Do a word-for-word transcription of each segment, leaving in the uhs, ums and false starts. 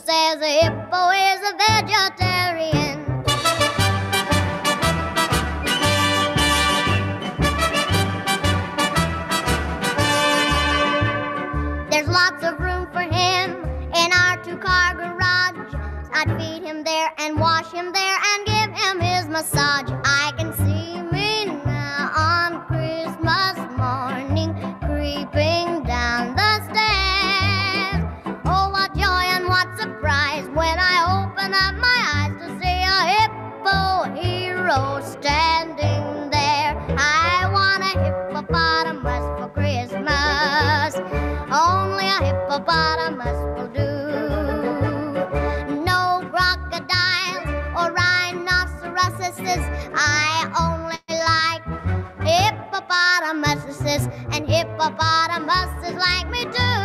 says a hippo is a vegetarian. There's lots of room for him in our two-car garage. I'd feed him there and wash him there and give him his massage. I can see me now on Christmas morning creeping down the stairs. Oh, what joy and what surprise when I open up my eyes to see a hippo hero standing there. I want a hippopotamus for Christmas. Only a hippopotamus will do. No crocodiles or rhinoceroses. I only like hippopotamuses, and hippopotamuses like me too.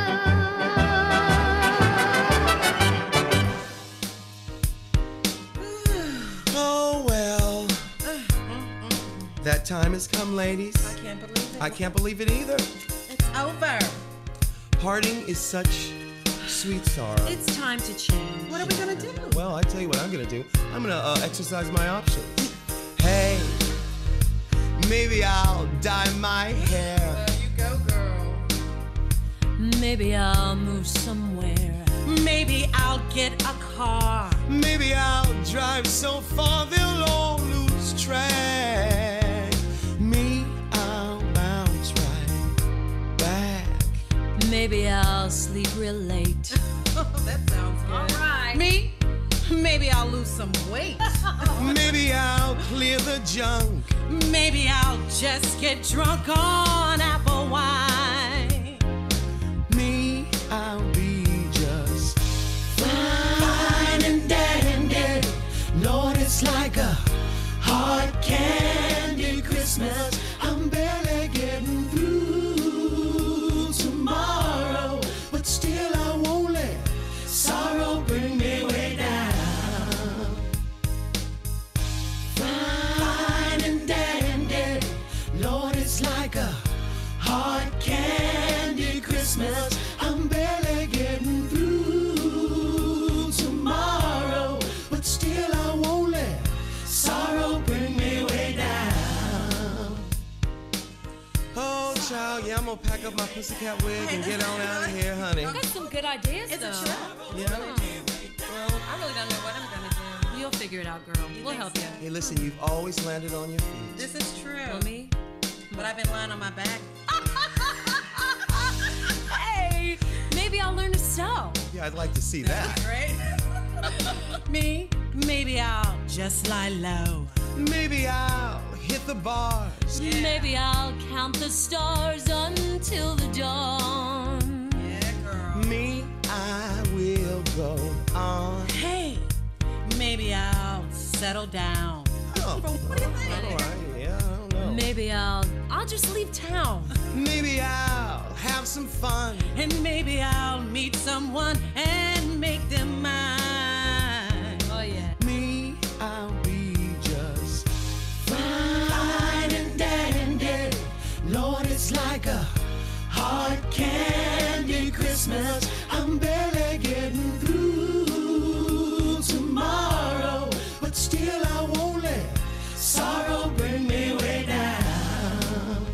Oh, well. That time has come, ladies. I can't believe it. I can't believe it either. It's over. Parting is such sweet sorrow. It's time to change. What are we gonna do? Well, I tell you what I'm gonna do. I'm gonna uh, exercise my options. Hey, maybe I'll dye my hair. There you go, girl. Maybe I'll move somewhere. Maybe I'll get a car. Maybe I'll drive so far they'll all lose track. Me, I'll bounce right back. Maybe I'll sleep real late. Oh, that sounds good. All right. Me? Maybe I'll lose some weight. Maybe I'll clear the junk. Maybe I'll just get drunk on apple wine. Me, I'll be just Fine and dandy. Lord, it's like a hard candy Christmas. I'm barely getting through tomorrow, but still I won't let sorrow bring me way down. Fine and dandy, Lord, it's like a hard candy Christmas. I'm barely getting through tomorrow, but still I won't let sorrow bring me way down. Oh, child, yeah, I'm gonna pack up my pussycat wig and get on out of here, honey. Got some good ideas, It's though. a trip. Yeah. Well, I really don't know what I'm gonna do. you'll figure it out, girl. We'll help you. Hey, listen, you've always landed on your feet. This is true. Well, me? But I've been lying on my back. Hey, maybe I'll learn to sew. Yeah, I'd like to see that. Right? Me? Maybe I'll just lie low. Maybe I'll hit the bars. Maybe I'll count the stars until the dawn. Yeah, girl. Me, I will go on. Hey, maybe I'll settle down. Oh, What do you think? all right, yeah, I don't know. Maybe I'll I'll just leave town. Maybe I'll have some fun. And maybe I'll meet someone and make them mine. Oh yeah. Me, I'll be just fine and dandy. Lord, it's like a hard candy Christmas. I'm barely getting through tomorrow, but still I won't let sorrow bring me way down.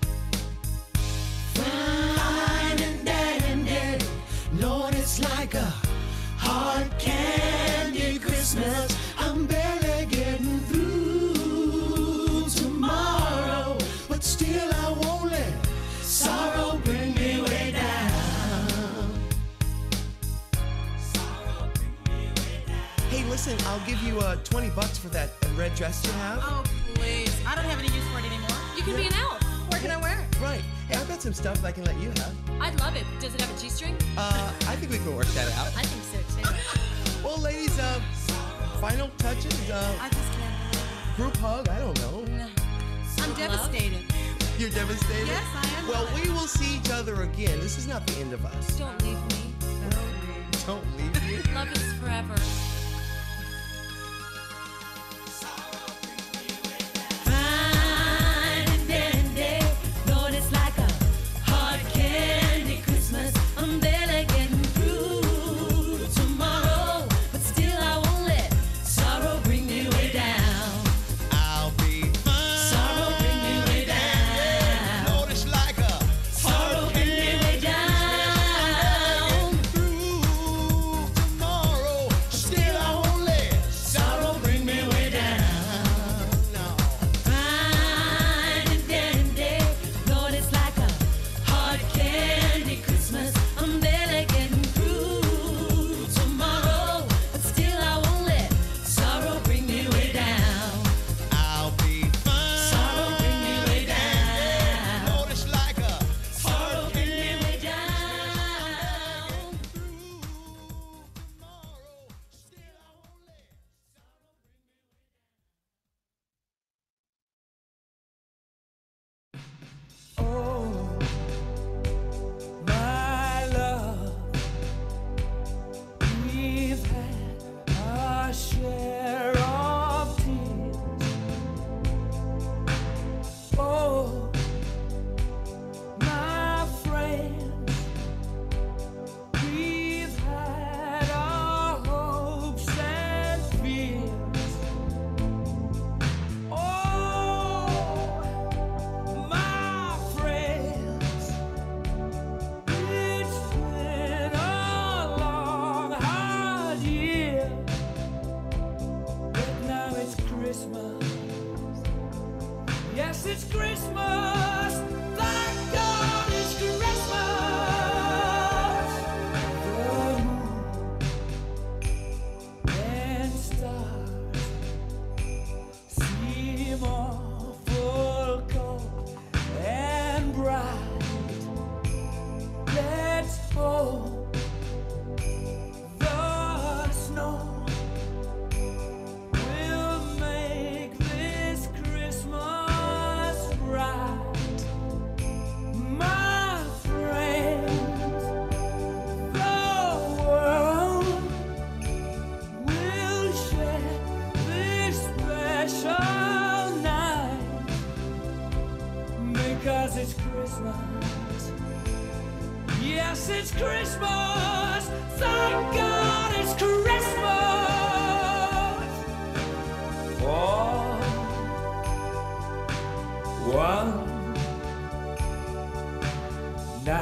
Fine and dandy. Lord, it's like a hard candy Christmas. I'm barely getting through tomorrow, but still I won't let sorrow bring me way down. Sorrow bring me way down. Hey, listen, I'll give you uh, twenty bucks for that red dress you have. Oh, please. I don't have any use for it anymore. You can be an elf. Where can I wear it? Right. Hey, I've got some stuff that I can let you have. I'd love it. Does it have a G-string? Uh, I think we can work that out. I think so too. Well, ladies, uh, final touches, uh, I just can't believe group hug, I don't know. it. I'm devastated. You're devastated? Yes, I am. Well, we will see each other again. This is not the end of us. Don't leave me. Don't leave you. Love is forever. Fine and dandy. Lord, it's like a hard candy Christmas. I'm barely getting through tomorrow.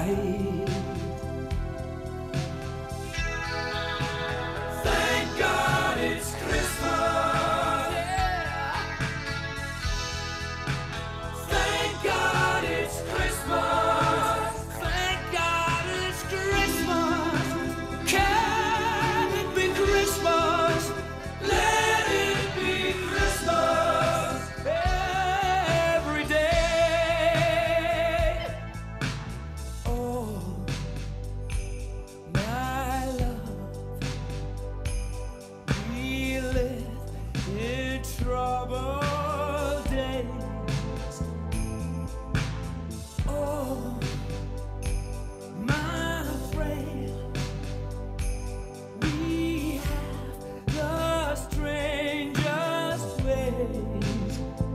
night. Thank God it's Christmas. Yeah. Thank God it's Christmas. Thank God it's Christmas. Can it be Christmas? Let it be Christmas every day. Oh, my love, we live in troubled days. Oh, my friend, we have the strangest ways.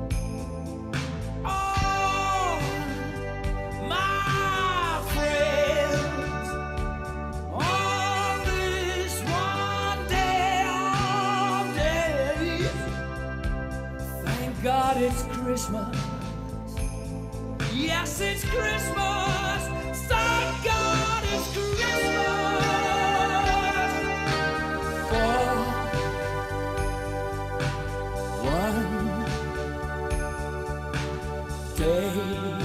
Oh, my friends, on this one day of days, thank God it's Christmas. Yes, it's Christmas. Thank God it's Christmas. For one day.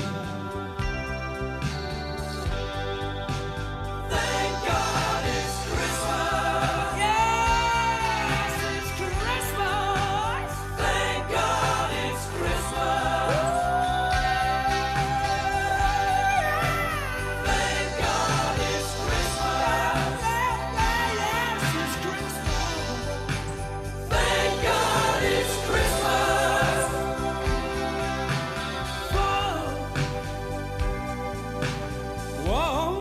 Thank God it's Christmas. Yes, it's Christmas. Thank God it's Christmas. Thank God it's Christmas. Yes, it's Christmas. Thank God it's Christmas. Whoa. Whoa.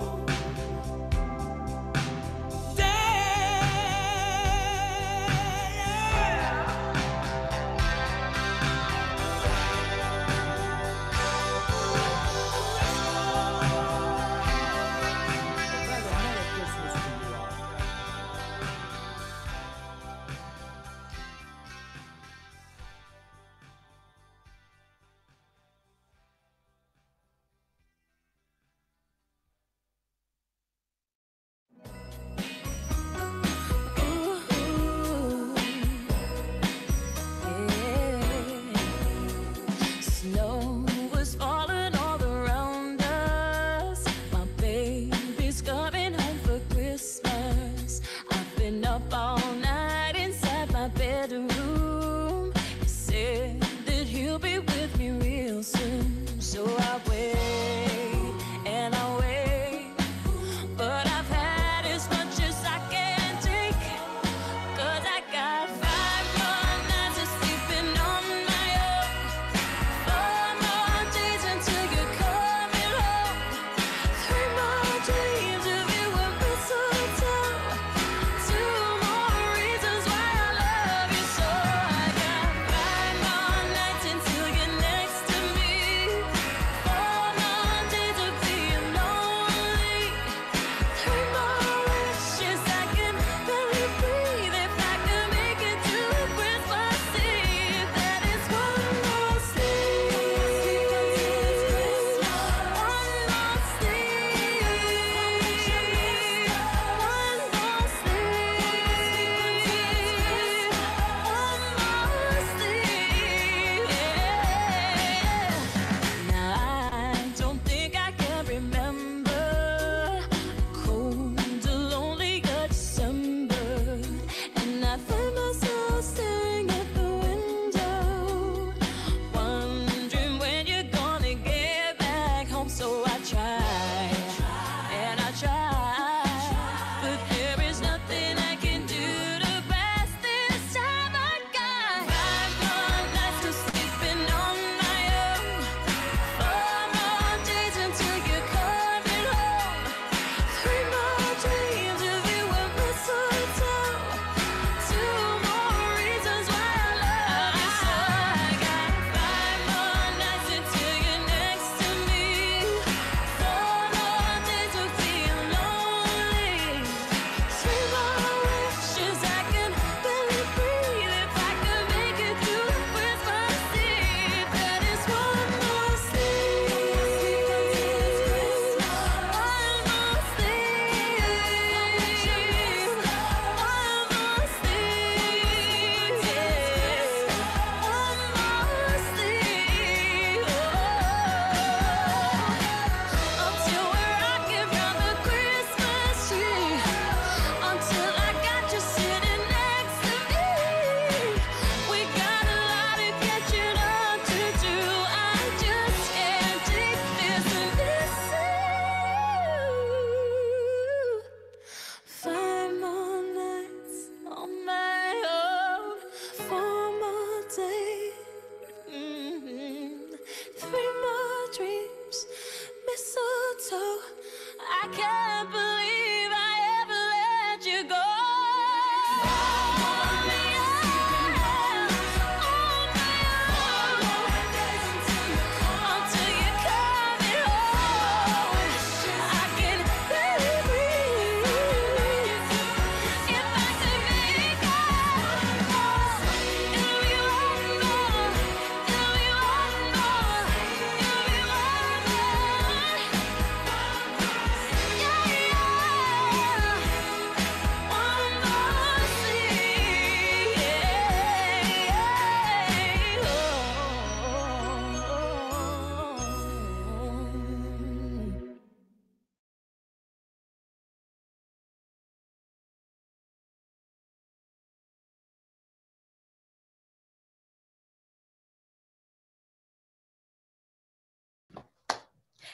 Snow was falling all around us. My baby's coming home for Christmas. I've been up all night inside my bedroom. He said that he'll be with me real soon. So I wait and I wait, but I've had as much as I can take. 'Cause I got five more nights of sleeping on my own. Four more days until you're coming home. Three more dreams of you and mistletoe. Two more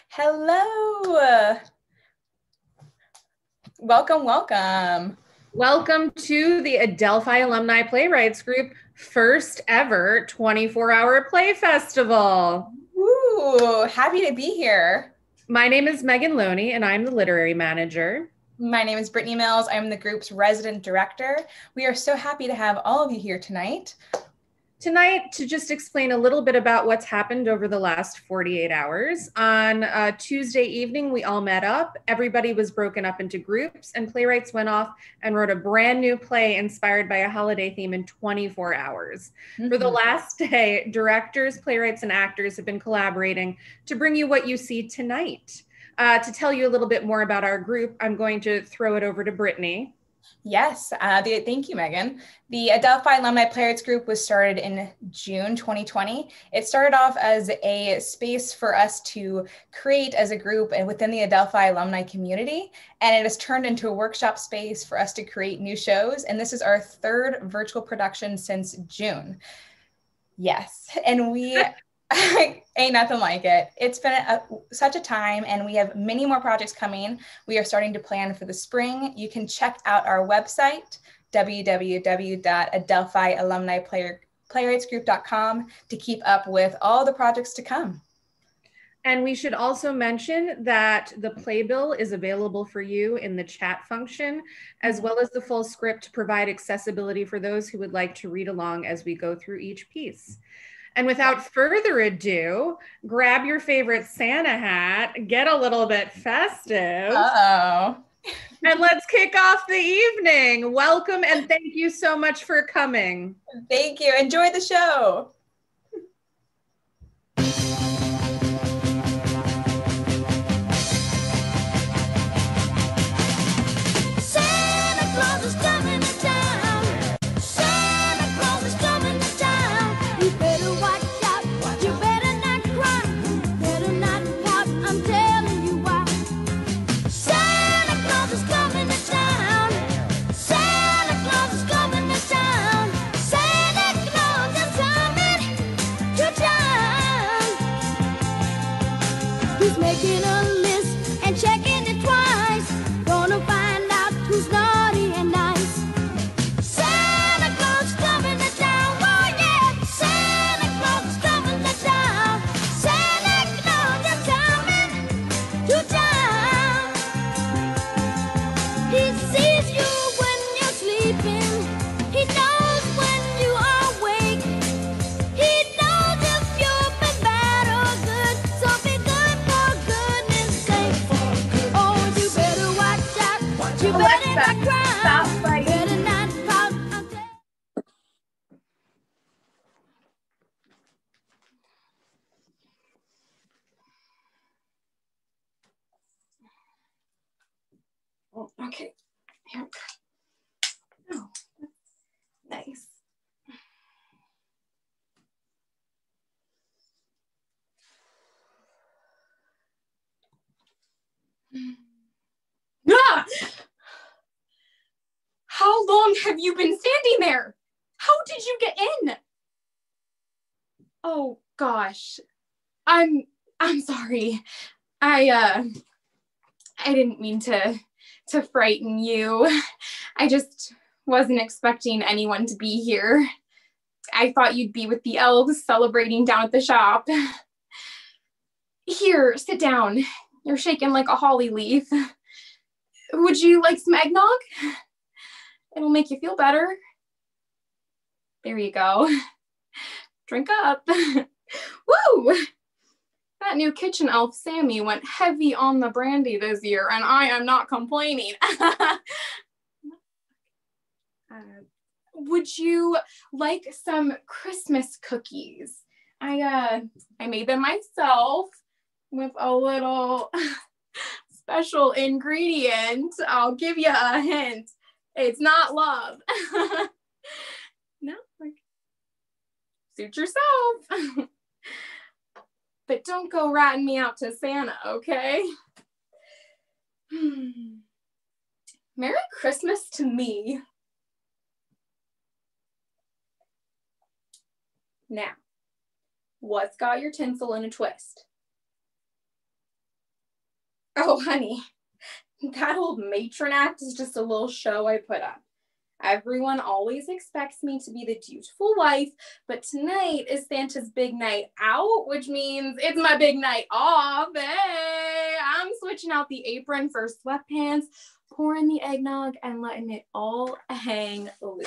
Hello. Welcome, welcome. Welcome to the Adelphi Alumni Playwrights Group first ever twenty-four hour play festival. Woo, happy to be here. My name is Megan Loney and I'm the literary manager. My name is Brittany Mills. I'm the group's resident director. We are so happy to have all of you here tonight. Tonight, to just explain a little bit about what's happened over the last forty-eight hours. On uh, Tuesday evening, we all met up. Everybody was broken up into groups, and playwrights went off and wrote a brand new play inspired by a holiday theme in twenty-four hours. Mm-hmm. For the last day, directors, playwrights, and actors have been collaborating to bring you what you see tonight. Uh, to tell you a little bit more about our group, I'm going to throw it over to Brittany. Yes, uh, the, thank you, Megan. The Adelphi Alumni Playwrights Group was started in June twenty twenty. It started off as a space for us to create as a group and within the Adelphi alumni community, and it has turned into a workshop space for us to create new shows, and this is our third virtual production since June. Yes, and we... Ain't nothing like it. It's been a, such a time, and we have many more projects coming. We are starting to plan for the spring. You can check out our website, w w w dot adelphi alumni playwrights group dot com, to keep up with all the projects to come. And we should also mention that the playbill is available for you in the chat function, as well as the full script to provide accessibility for those who would like to read along as we go through each piece. And without further ado, grab your favorite Santa hat, get a little bit festive. Uh-oh. And let's kick off the evening. Welcome and thank you so much for coming. Thank you. Enjoy the show. Okay, here we go. Oh, nice. Ah! How long have you been standing there? How did you get in? Oh gosh, I'm I'm sorry. I uh I didn't mean to to frighten you. I just wasn't expecting anyone to be here. I thought you'd be with the elves celebrating down at the shop. Here, sit down. You're shaking like a holly leaf. Would you like some eggnog? It'll make you feel better. There you go. Drink up. Woo! That new kitchen elf, Sammy, went heavy on the brandy this year, and I am not complaining. uh, would you like some Christmas cookies? I, uh, I made them myself with a little special ingredient. I'll give you a hint. It's not love. No, like, suit yourself. But don't go ratting me out to Santa, okay? Hmm. Merry Christmas to me. Now, what's got your tinsel in a twist? Oh, honey, that old matron act is just a little show I put up. Everyone always expects me to be the dutiful wife, but tonight is Santa's big night out, which means it's my big night off. Hey, I'm switching out the apron for sweatpants, pouring the eggnog, and letting it all hang loose.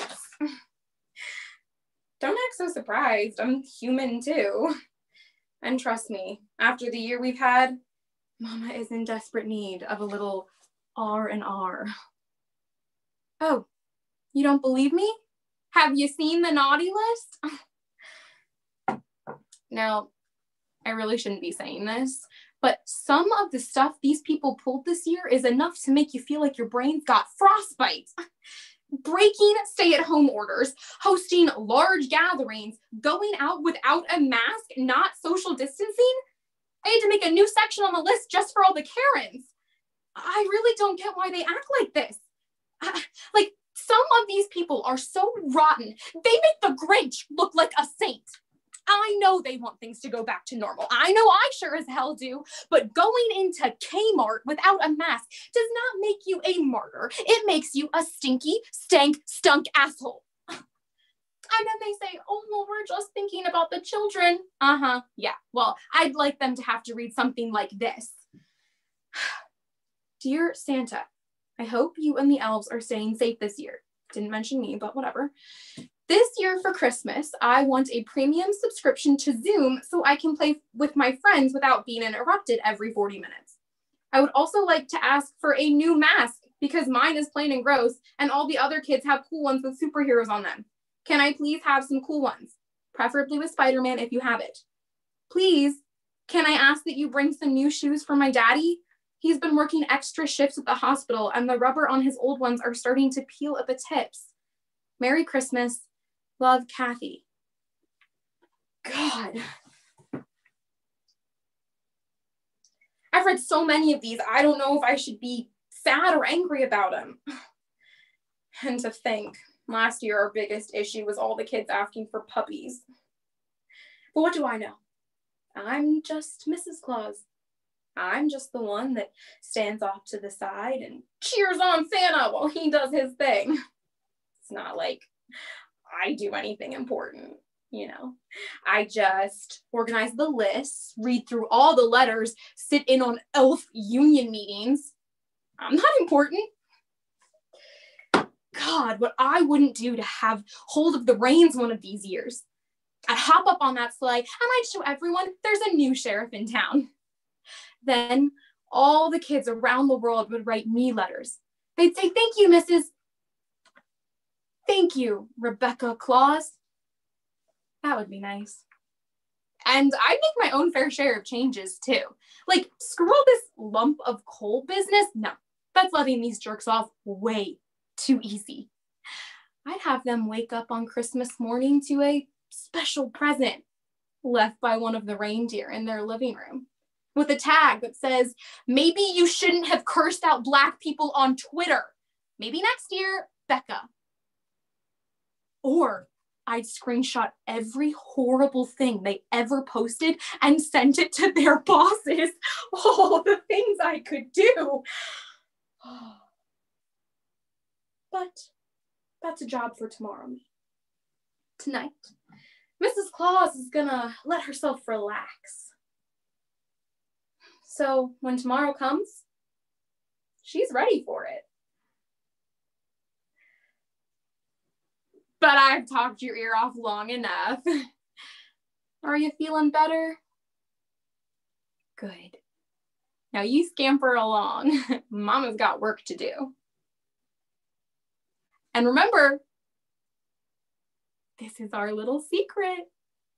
Don't act so surprised. I'm human too. And trust me, after the year we've had, Mama is in desperate need of a little R and R. Oh, you don't believe me? Have you seen the naughty list? Now, I really shouldn't be saying this, but some of the stuff these people pulled this year is enough to make you feel like your brain's got frostbite. Breaking stay-at-home orders, hosting large gatherings, going out without a mask, not social distancing. I had to make a new section on the list just for all the Karens. I really don't get why they act like this. Uh, like, some of these people are so rotten, they make the Grinch look like a saint. I know they want things to go back to normal. I know I sure as hell do, but going into Kmart without a mask does not make you a martyr. It makes you a stinky, stank, stunk asshole. And then they say, oh, well, we're just thinking about the children. Uh-huh, yeah, well, I'd like them to have to read something like this. Dear Santa, I hope you and the elves are staying safe this year. Didn't mention me, but whatever. This year for Christmas, I want a premium subscription to Zoom so I can play with my friends without being interrupted every forty minutes. I would also like to ask for a new mask because mine is plain and gross and all the other kids have cool ones with superheroes on them. Can I please have some cool ones? Preferably with Spider-Man if you have it. Please, can I ask that you bring some new shoes for my daddy? He's been working extra shifts at the hospital and the rubber on his old ones are starting to peel at the tips. Merry Christmas. Love, Kathy. God. I've read so many of these, I don't know if I should be sad or angry about them. And to think, last year our biggest issue was all the kids asking for puppies. But what do I know? I'm just Missus Claus. I'm just the one that stands off to the side and cheers on Santa while he does his thing. It's not like I do anything important, you know. I just organize the lists, read through all the letters, sit in on elf union meetings. I'm not important. God, what I wouldn't do to have hold of the reins one of these years. I'd hop up on that sleigh and I'd show everyone there's a new sheriff in town. Then all the kids around the world would write me letters. They'd say, thank you, Missus Thank you, Rebecca Claus. That would be nice. And I'd make my own fair share of changes too. Like, screw all this lump of coal business. No, that's letting these jerks off way too easy. I'd have them wake up on Christmas morning to a special present left by one of the reindeer in their living room with a tag that says, maybe you shouldn't have cursed out Black people on Twitter. Maybe next year, Becca. Or I'd screenshot every horrible thing they ever posted and sent it to their bosses. Oh, the things I could do. But that's a job for tomorrow. Tonight, Missus Claus is gonna let herself relax. So when tomorrow comes, she's ready for it. But I've talked your ear off long enough. Are you feeling better? Good. Now you scamper along. Mama's got work to do. And remember, this is our little secret.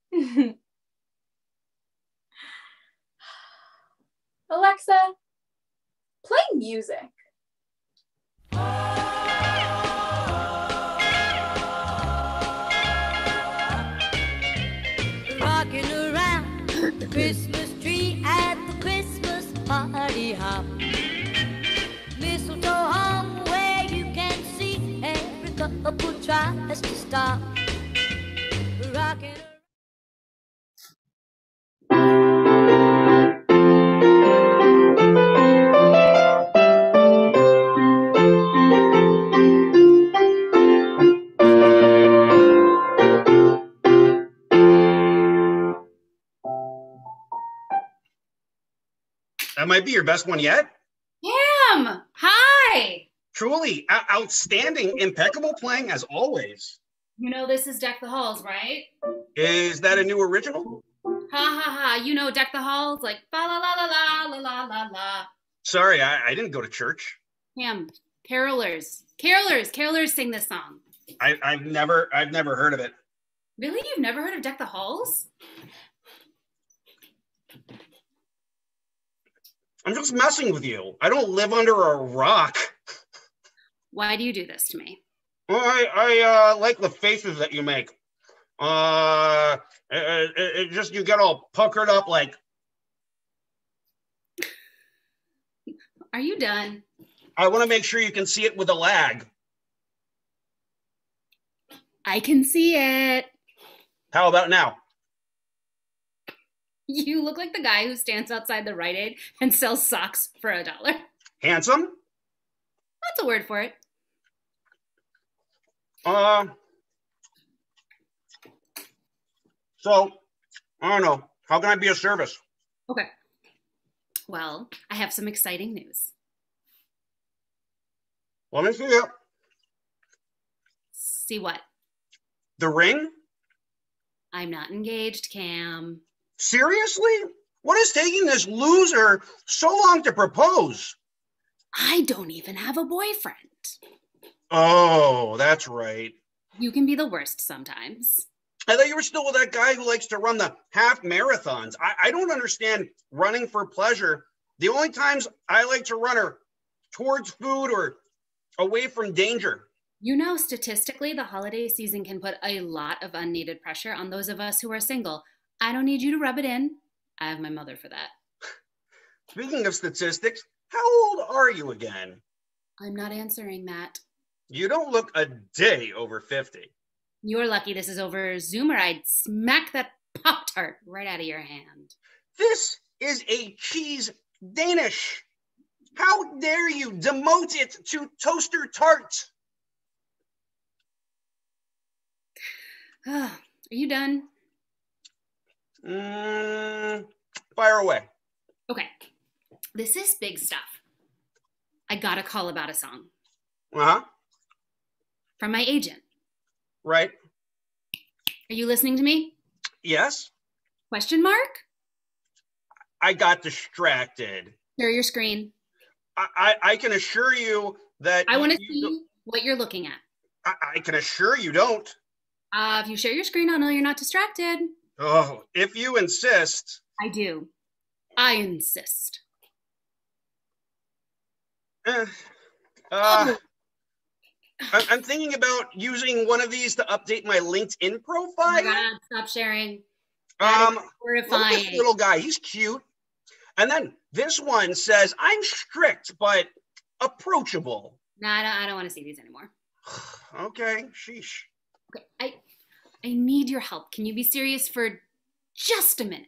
Alexa, play music. Rocking around the Christmas tree at the Christmas party hop. Mistletoe hung where you can see every couple tries to stop. Rocking around. might be your best one yet. Cam, hi. Truly o- outstanding, impeccable playing as always. You know this is Deck the Halls, right? Is that a new original? Ha ha ha. You know Deck the Halls, like fa la la la la la la la la. Sorry, I, I didn't go to church. Cam, carolers, carolers, carolers sing this song. I, I've never, I've never heard of it. Really? You've never heard of Deck the Halls? I'm just messing with you. I don't live under a rock. Why do you do this to me? Well, I, I uh, like the faces that you make. Uh, it, it, it just, you get all puckered up like. Are you done? I want to make sure you can see it with a lag. I can see it. How about now? You look like the guy who stands outside the Rite Aid and sells socks for a dollar. Handsome? That's a word for it. Uh, so, I don't know. How can I be of service? Okay. Well, I have some exciting news. Let me see it. See what? The ring? I'm not engaged, Cam. Seriously? What is taking this loser so long to propose? I don't even have a boyfriend. Oh, that's right. You can be the worst sometimes. I thought you were still with that guy who likes to run the half marathons. I, I don't understand running for pleasure. The only times I like to run are towards food or away from danger. You know, statistically, the holiday season can put a lot of unneeded pressure on those of us who are single. I don't need you to rub it in. I have my mother for that. Speaking of statistics, how old are you again? I'm not answering that. You don't look a day over fifty. You're lucky this is over Zoom or I'd smack that Pop-Tart right out of your hand. This is a cheese Danish. How dare you demote it to toaster tart? Are you done? Mm, fire away. Okay. This is big stuff. I got a call about a song. Uh-huh. From my agent. Right. Are you listening to me? Yes. Question mark? I got distracted. Share your screen. I, I, I can assure you that... I want to you, see what you're looking at. I, I can assure you don't. Uh, if you share your screen, I'll know you're not distracted. Oh, if you insist. I do. I insist. Uh, uh, I, I'm thinking about using one of these to update my LinkedIn profile. Oh my God, stop sharing. Um, That is look horrifying. at this little guy. He's cute. And then this one says, I'm strict, but approachable. No, I don't, I don't want to see these anymore. Okay, sheesh. Okay, I, I need your help. Can you be serious for just a minute?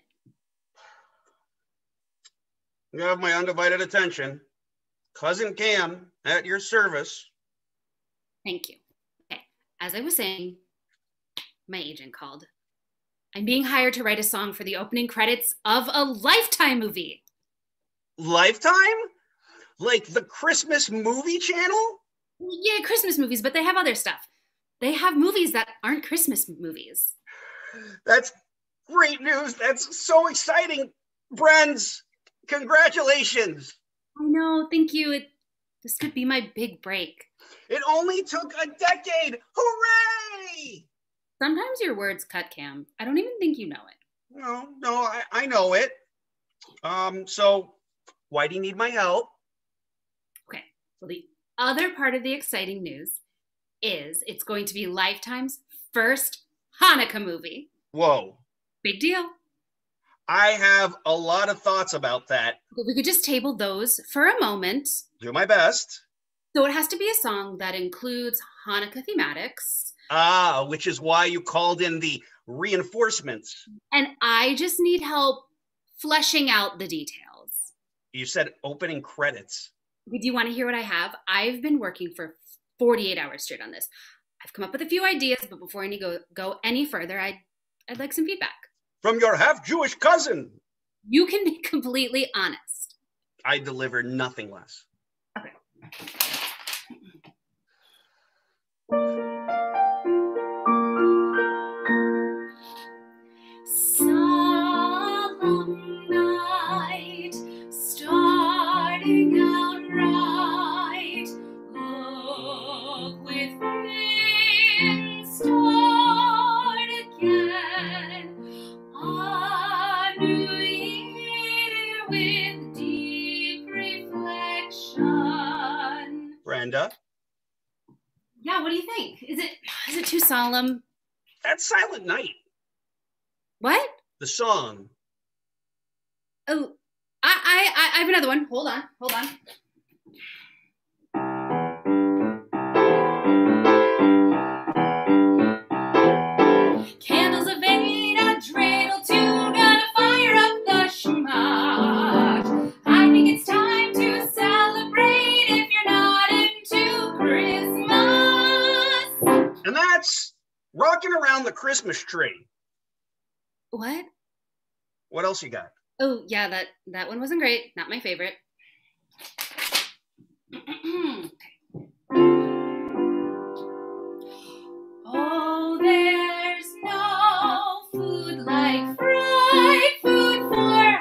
You have my undivided attention. Cousin Cam, at your service. Thank you. Okay, as I was saying, my agent called. I'm being hired to write a song for the opening credits of a Lifetime movie. Lifetime? Like the Christmas movie channel? Yeah, Christmas movies, but they have other stuff. They have movies that aren't Christmas movies. That's great news. That's so exciting. Friends, congratulations. I know, thank you. It, this could be my big break. It only took a decade. Hooray! Sometimes your words cut, Cam. I don't even think you know it. No, no, I, I know it. Um, so why do you need my help? Okay, well, the other part of the exciting news is it's going to be Lifetime's first Hanukkah movie. Whoa. Big deal. I have a lot of thoughts about that. But we could just table those for a moment. Do my best. So it has to be a song that includes Hanukkah thematics. Ah, which is why you called in the reinforcements. And I just need help fleshing out the details. You said opening credits. Do you want to hear what I have? I've been working for forty-eight hours straight on this. I've come up with a few ideas, but before I go, go any further, I'd, I'd like some feedback. From your half-Jewish cousin. You can be completely honest. I deliver nothing less. Okay. Solemn night, starting out right. Look within, start again. A new year with deep reflection. Brenda? Yeah, what do you think? Is it is it too solemn? That's Silent Night. What? The song. Oh, I I I have another one. Hold on, hold on. Candles of eight, a dreidel tune, gonna fire up the schmott. I think it's time to celebrate if you're not into Christmas. And that's Rocking Around the Christmas Tree. What? What else you got? Oh, yeah, that, that one wasn't great. Not my favorite. Oh, there's no food like fried food for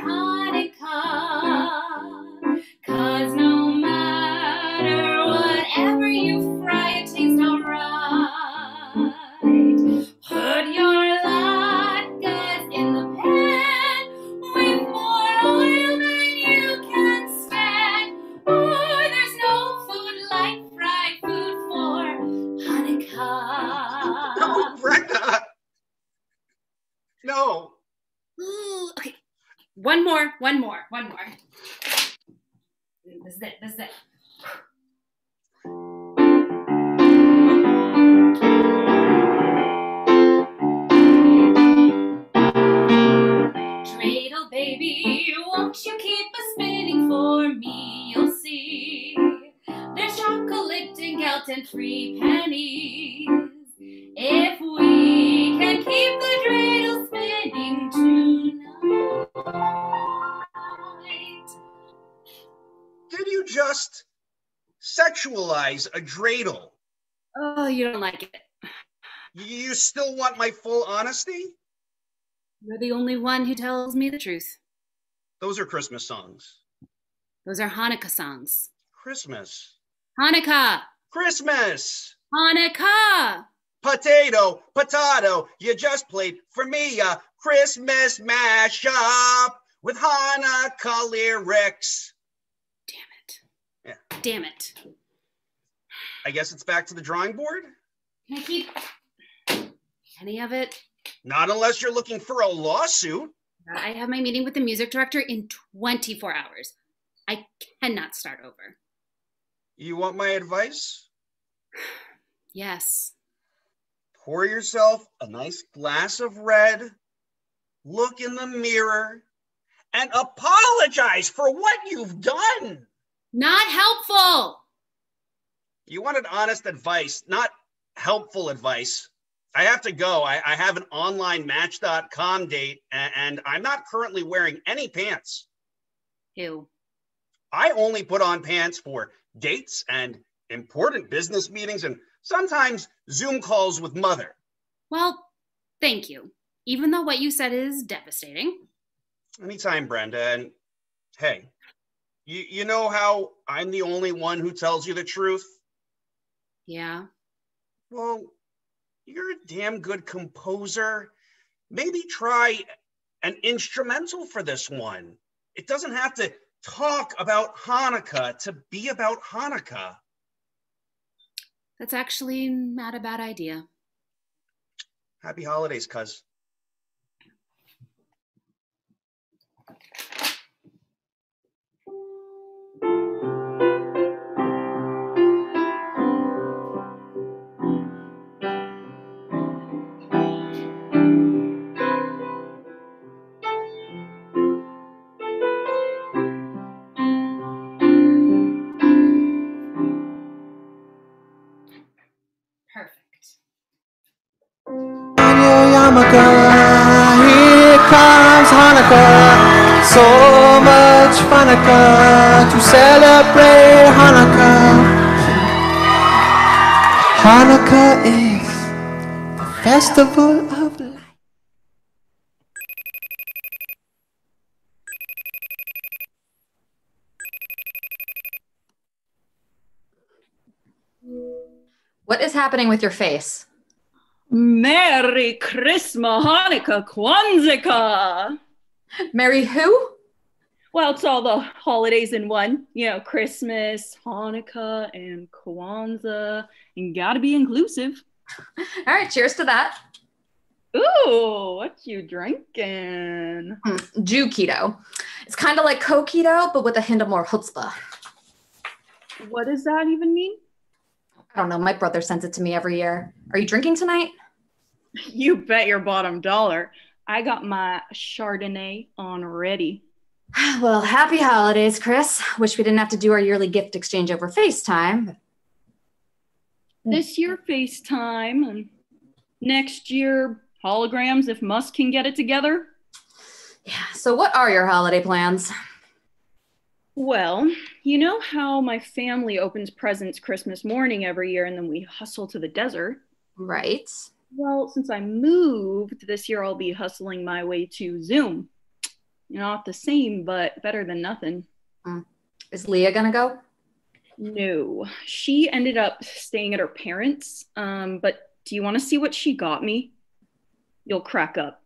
Hanukkah. 'Cause no matter whatever you fry, it tastes alright. Put your latkes in the pan with more oil than you can stand. Oh, there's no food like fried food for Hanukkah. No, Brenda! No. Ooh, okay, one more, one more, one more. This is it, this is it. Dreidel baby, won't you keep a spinning for me? You'll see there's chocolate and gluten-free pennies. If we can keep the dreidel spinning tonight. Did you just sexualize a dreidel? Oh, you don't like it. You still want my full honesty? You're the only one who tells me the truth. Those are Christmas songs. Those are Hanukkah songs. Christmas. Hanukkah! Christmas! Hanukkah! Potato, potato, you just played for me a Christmas mashup with Hanukkah lyrics. Damn it. Yeah. Damn it. I guess it's back to the drawing board? Can I keep any of it? Not unless you're looking for a lawsuit. I have my meeting with the music director in twenty-four hours. I cannot start over. You want my advice? Yes. Pour yourself a nice glass of red, look in the mirror, and apologize for what you've done. Not helpful. You wanted honest advice, not helpful advice. I have to go. I, I have an online match dot com date, and, and I'm not currently wearing any pants. Ew. I only put on pants for dates and important business meetings and sometimes Zoom calls with mother. Well, thank you. Even though what you said is devastating. Anytime, Brenda. And hey, you, you know how I'm the only one who tells you the truth? Yeah. Well, you're a damn good composer. Maybe try an instrumental for this one. It doesn't have to talk about Hanukkah to be about Hanukkah. That's actually not a bad idea. Happy holidays, cuz. Here comes Hanukkah, So much Hanukkah to celebrate Hanukkah. Hanukkah is the festival of light. What is happening with your face? Merry Christmas, Hanukkah, Kwanzaa. Merry who? Well, it's all the holidays in one. You know, Christmas, Hanukkah, and Kwanzaa. And gotta be inclusive. All right, cheers to that. Ooh, what you drinking? Mm, Jew keto. It's kind of like co-keto, but with a hint of more chutzpah. What does that even mean? I don't know. My brother sends it to me every year. Are you drinking tonight? You bet your bottom dollar. I got my Chardonnay on ready. Well, happy holidays, Chris. Wish we didn't have to do our yearly gift exchange over FaceTime. This year, FaceTime, and next year, holograms if Musk can get it together. Yeah, so what are your holiday plans? Well, you know how my family opens presents Christmas morning every year and then we hustle to the desert? Right. Well, since I moved, this year I'll be hustling my way to Zoom. Not the same, but better than nothing. Mm. Is Leah gonna go? No, she ended up staying at her parents. Um, but do you want to see what she got me? You'll crack up.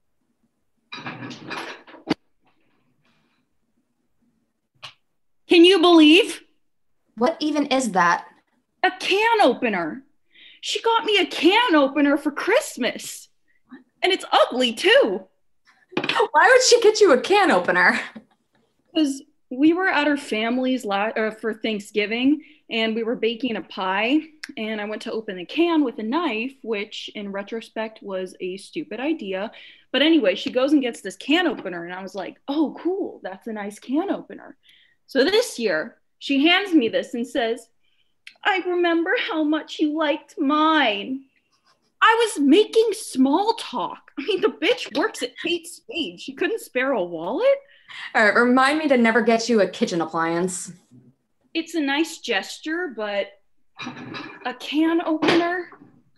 Can you believe? What even is that? A can opener. She got me a can opener for Christmas. And it's ugly too. Why would she get you a can opener? Because we were at her family's la- uh, for Thanksgiving and we were baking a pie and I went to open the can with a knife, which in retrospect was a stupid idea. But anyway, she goes and gets this can opener and I was like, oh, cool. That's a nice can opener. So this year, she hands me this and says, I remember how much you liked mine. I was making small talk. I mean, the bitch works at Kate Spade. She couldn't spare a wallet. All right, remind me to never get you a kitchen appliance. It's a nice gesture, but a can opener?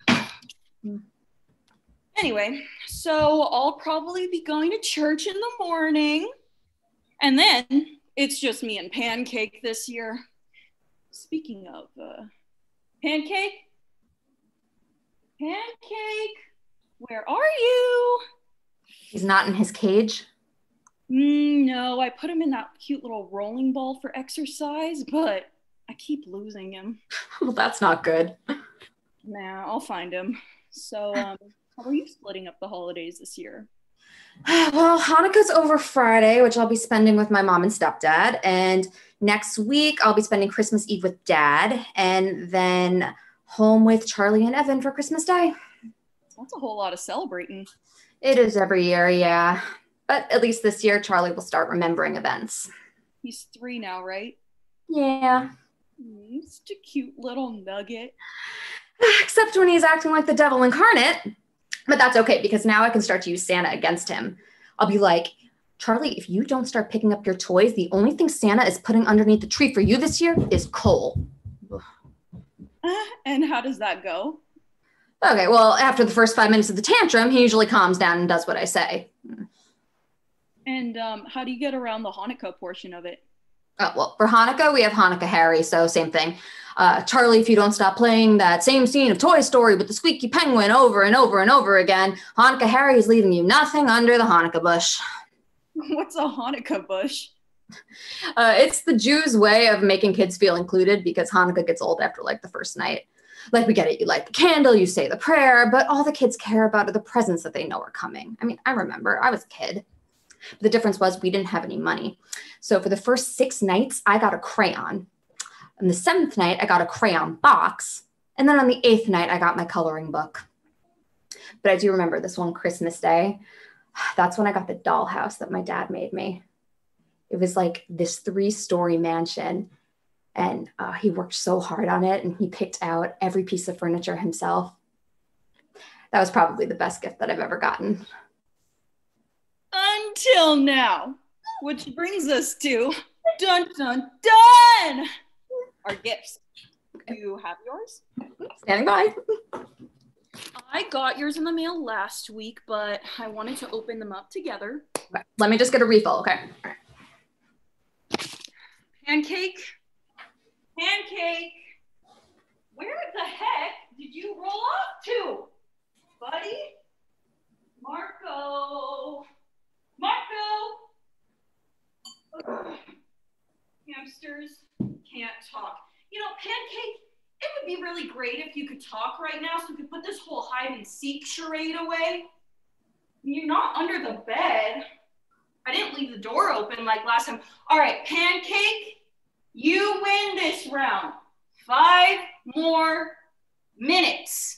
Anyway, so I'll probably be going to church in the morning. And then it's just me and Pancake this year. Speaking of uh, Pancake? Pancake, where are you? He's not in his cage? Mm, no, I put him in that cute little rolling ball for exercise, but I keep losing him. Well, that's not good. Nah, I'll find him. So, um, how are you splitting up the holidays this year? Well, Hanukkah's over Friday, which I'll be spending with my mom and stepdad. And next week, I'll be spending Christmas Eve with Dad. And then home with Charlie and Evan for Christmas Day. That's a whole lot of celebrating. It is every year, yeah. But at least this year, Charlie will start remembering events. He's three now, right? Yeah. He's such a cute little nugget. Except when he's acting like the devil incarnate. But that's okay, because now I can start to use Santa against him. I'll be like, Charlie, if you don't start picking up your toys, the only thing Santa is putting underneath the tree for you this year is coal. And how does that go? Okay, well, after the first five minutes of the tantrum, he usually calms down and does what I say. And um, how do you get around the Hanukkah portion of it? Oh, well, for Hanukkah, we have Hanukkah Harry, so same thing. Uh, Charlie, if you don't stop playing that same scene of Toy Story with the squeaky penguin over and over and over again, Hanukkah Harry is leaving you nothing under the Hanukkah bush. What's a Hanukkah bush? Uh, it's the Jews' way of making kids feel included because Hanukkah gets old after like the first night. Like we get it, you light the candle, you say the prayer, but all the kids care about are the presents that they know are coming. I mean, I remember, I was a kid. But the difference was we didn't have any money. So for the first six nights, I got a crayon. On the seventh night, I got a crayon box. And then on the eighth night, I got my coloring book. But I do remember this one Christmas day. That's when I got the dollhouse that my dad made me. It was like this three-story mansion. And uh, he worked so hard on it. And he picked out every piece of furniture himself. That was probably the best gift that I've ever gotten. Until now. Which brings us to dun dun dun our gifts. Do you have yours? Standing by. I got yours in the mail last week, but I wanted to open them up together. Okay. Let me just get a refill, okay? All right. Pancake. Pancake. Where the heck did you roll off to, buddy? Marco. Marco. Ugh. Hamsters can't talk. You know, Pancake, it would be really great if you could talk right now so we could put this whole hide and seek charade away. You're not under the bed. I didn't leave the door open like last time. All right, Pancake, you win this round. Five more minutes.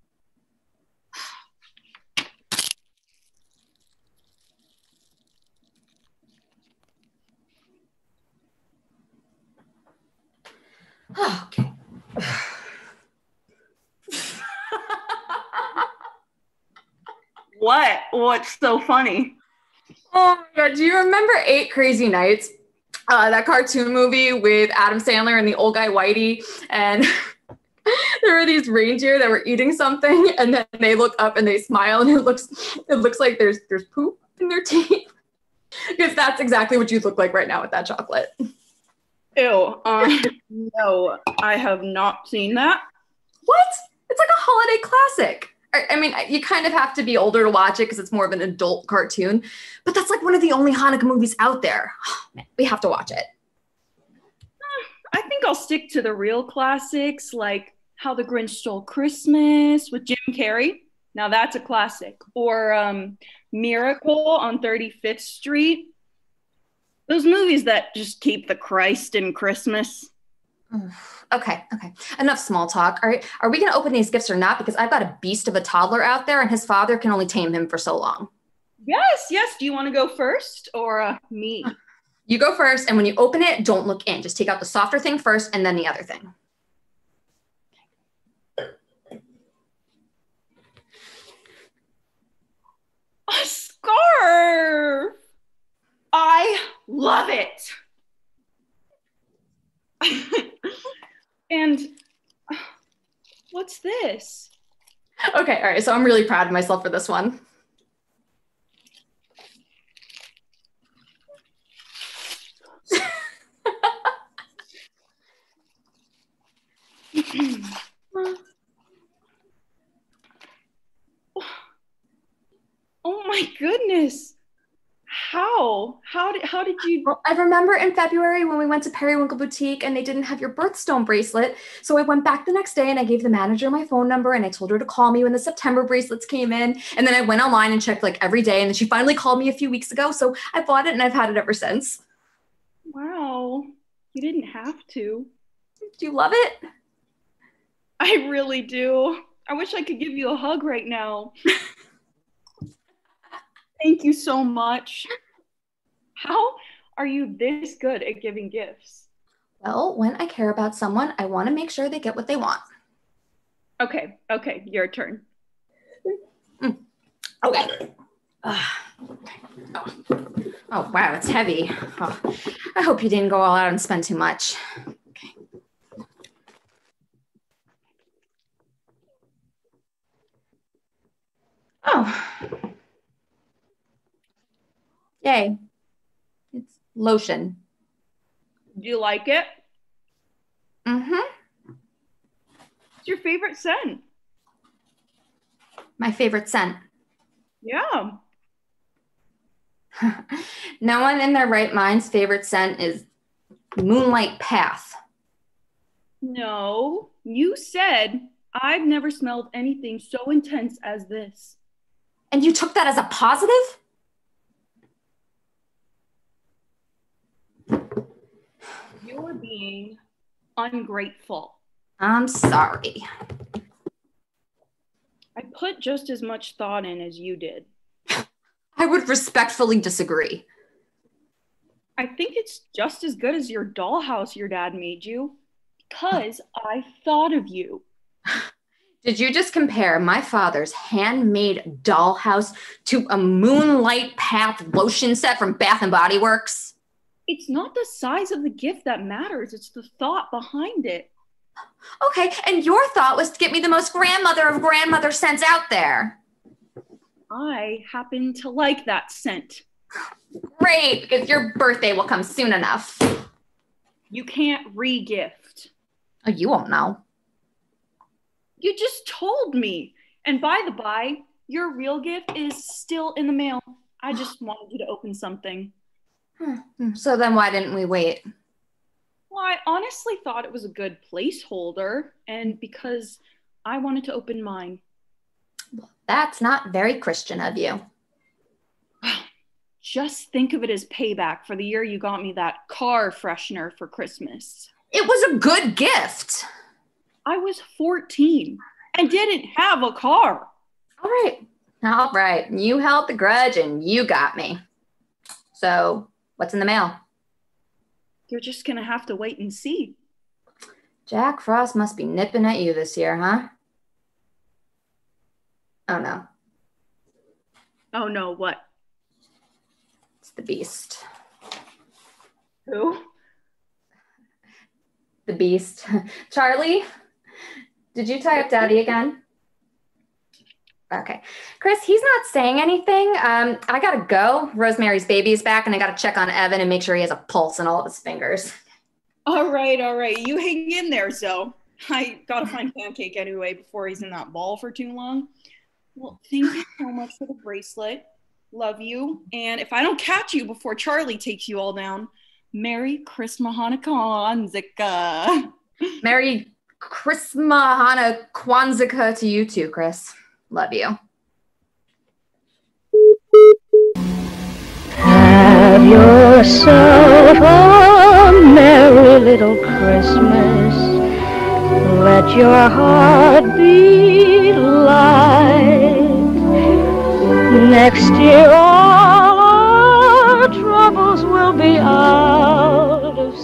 Okay. What? What's so funny? Oh my God, do you remember Eight Crazy Nights? Uh, that cartoon movie with Adam Sandler and the old guy Whitey, and there were these reindeer that were eating something, and then they look up and they smile, and it looks it looks like there's there's poop in their teeth, because that's exactly what you look like right now with that chocolate. Ew. Um, no, I have not seen that. What? It's like a holiday classic. I, I mean, you kind of have to be older to watch it because it's more of an adult cartoon, but that's like one of the only Hanukkah movies out there. Oh, man, we have to watch it. I think I'll stick to the real classics, like How the Grinch Stole Christmas with Jim Carrey. Now that's a classic. Or um, Miracle on thirty-fifth Street. Those movies that just keep the Christ in Christmas. Okay, okay. Enough small talk. All right, are we going to open these gifts or not? Because I've got a beast of a toddler out there, and his father can only tame him for so long. Yes, yes. Do you want to go first or uh, me? You go first, and when you open it, don't look in. Just take out the softer thing first, and then the other thing. A scarf! I love it. And what's this? Okay, all right. So I'm really proud of myself for this one. Oh my goodness. How? How did how did you Well, I remember in February when we went to Periwinkle Boutique and they didn't have your birthstone bracelet. So I went back the next day and I gave the manager my phone number and I told her to call me when the September bracelets came in. And then I went online and checked like every day. And then she finally called me a few weeks ago. So I bought it and I've had it ever since. Wow. You didn't have to. Do you love it? I really do. I wish I could give you a hug right now. Thank you so much. How are you this good at giving gifts? Well, when I care about someone, I want to make sure they get what they want. Okay, okay, your turn. Mm. Okay. Uh, oh. oh, wow, it's heavy. Oh, I hope you didn't go all out and spend too much. Okay. Oh. Yay. It's lotion. Do you like it? Mm-hmm. What's your favorite scent? My favorite scent. Yeah. No one in their right mind's favorite scent is Moonlight Path. No, you said I've never smelled anything so intense as this. And you took that as a positive? You're being ungrateful. I'm sorry. I put just as much thought in as you did. I would respectfully disagree. I think it's just as good as your dollhouse your dad made you because I thought of you. Did you just compare my father's handmade dollhouse to a Moonlight Path lotion set from Bath and Body Works? It's not the size of the gift that matters. It's the thought behind it. Okay, and your thought was to get me the most grandmother of grandmother scents out there. I happen to like that scent. Great, because your birthday will come soon enough. You can't re-gift. Oh, you won't know. You just told me. And by the by, your real gift is still in the mail. I just wanted you to open something. Hmm. So then why didn't we wait? Well, I honestly thought it was a good placeholder, and because I wanted to open mine. That's not very Christian of you. Just think of it as payback for the year you got me that car freshener for Christmas. It was a good gift. I was fourteen and didn't have a car. All right. All right. You held the grudge and you got me. So what's in the mail? You're just going to have to wait and see. Jack Frost must be nipping at you this year, huh? Oh, no. Oh, no, what? It's the Beast. Who? The Beast. Charlie, did you tie up Daddy again? Okay. Chris, he's not saying anything. Um, I gotta go. Rosemary's baby is back, and I gotta check on Evan and make sure he has a pulse in all of his fingers. All right, all right. You hang in there, Zoe. I gotta find Pancake anyway before he's in that ball for too long. Well, thank you so much for the bracelet. Love you. And if I don't catch you before Charlie takes you all down, Merry Christmas Hanukkah. Merry Christmas Kwanzaa to you too, Chris. Love you. Have yourself a merry little Christmas. Let your heart be light. Next year all our troubles will be out of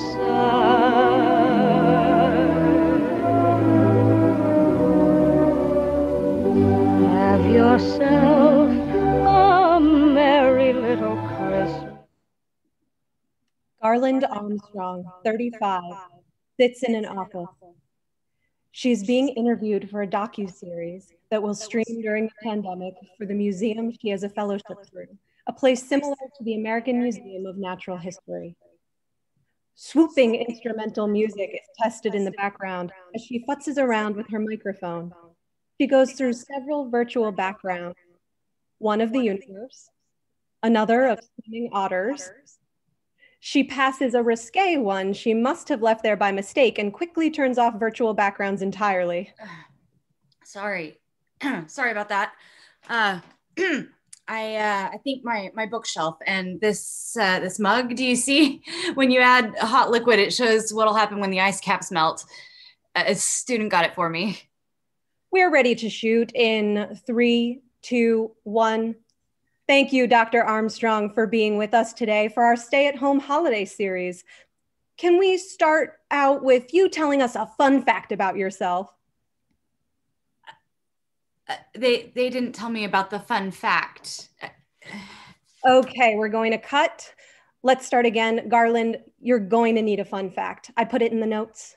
yourself a merry little Christmas. Garland Armstrong, thirty-five, sits in an office. She's being interviewed for a docuseries that will stream during the pandemic for the museum she has a fellowship through, a place similar to the American Museum of Natural History. Swooping instrumental music is tested in the background as she futzes around with her microphone. She goes through several virtual backgrounds, one of the universe, another of swimming otters. She passes a risque one she must have left there by mistake and quickly turns off virtual backgrounds entirely. Sorry. Sorry about that. Uh, I uh, I think my my bookshelf and this uh, this mug. Do you see when you add hot liquid, it shows what'll happen when the ice caps melt. Uh, a student got it for me. We're ready to shoot in three, two, one. Thank you, Doctor Armstrong, for being with us today for our stay-at-home holiday series. Can we start out with you telling us a fun fact about yourself? Uh, they they didn't tell me about the fun fact. Okay, we're going to cut. Let's start again. Garland, you're going to need a fun fact. I put it in the notes.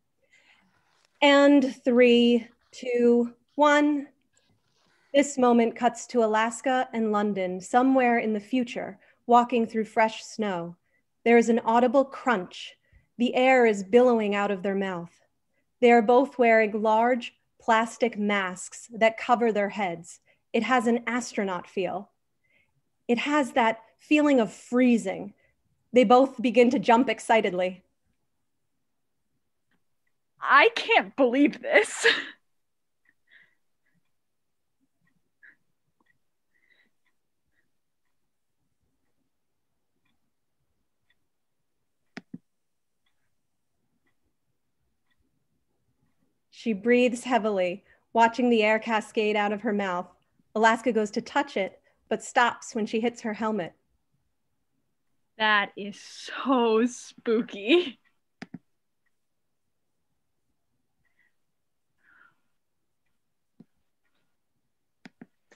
And three, two, one. This moment cuts to Alaska and London, somewhere in the future, walking through fresh snow. There is an audible crunch. The air is billowing out of their mouth. They are both wearing large plastic masks that cover their heads. It has an astronaut feel. It has that feeling of freezing. They both begin to jump excitedly. I can't believe this. She breathes heavily, watching the air cascade out of her mouth. Alaska goes to touch it, but stops when she hits her helmet. That is so spooky.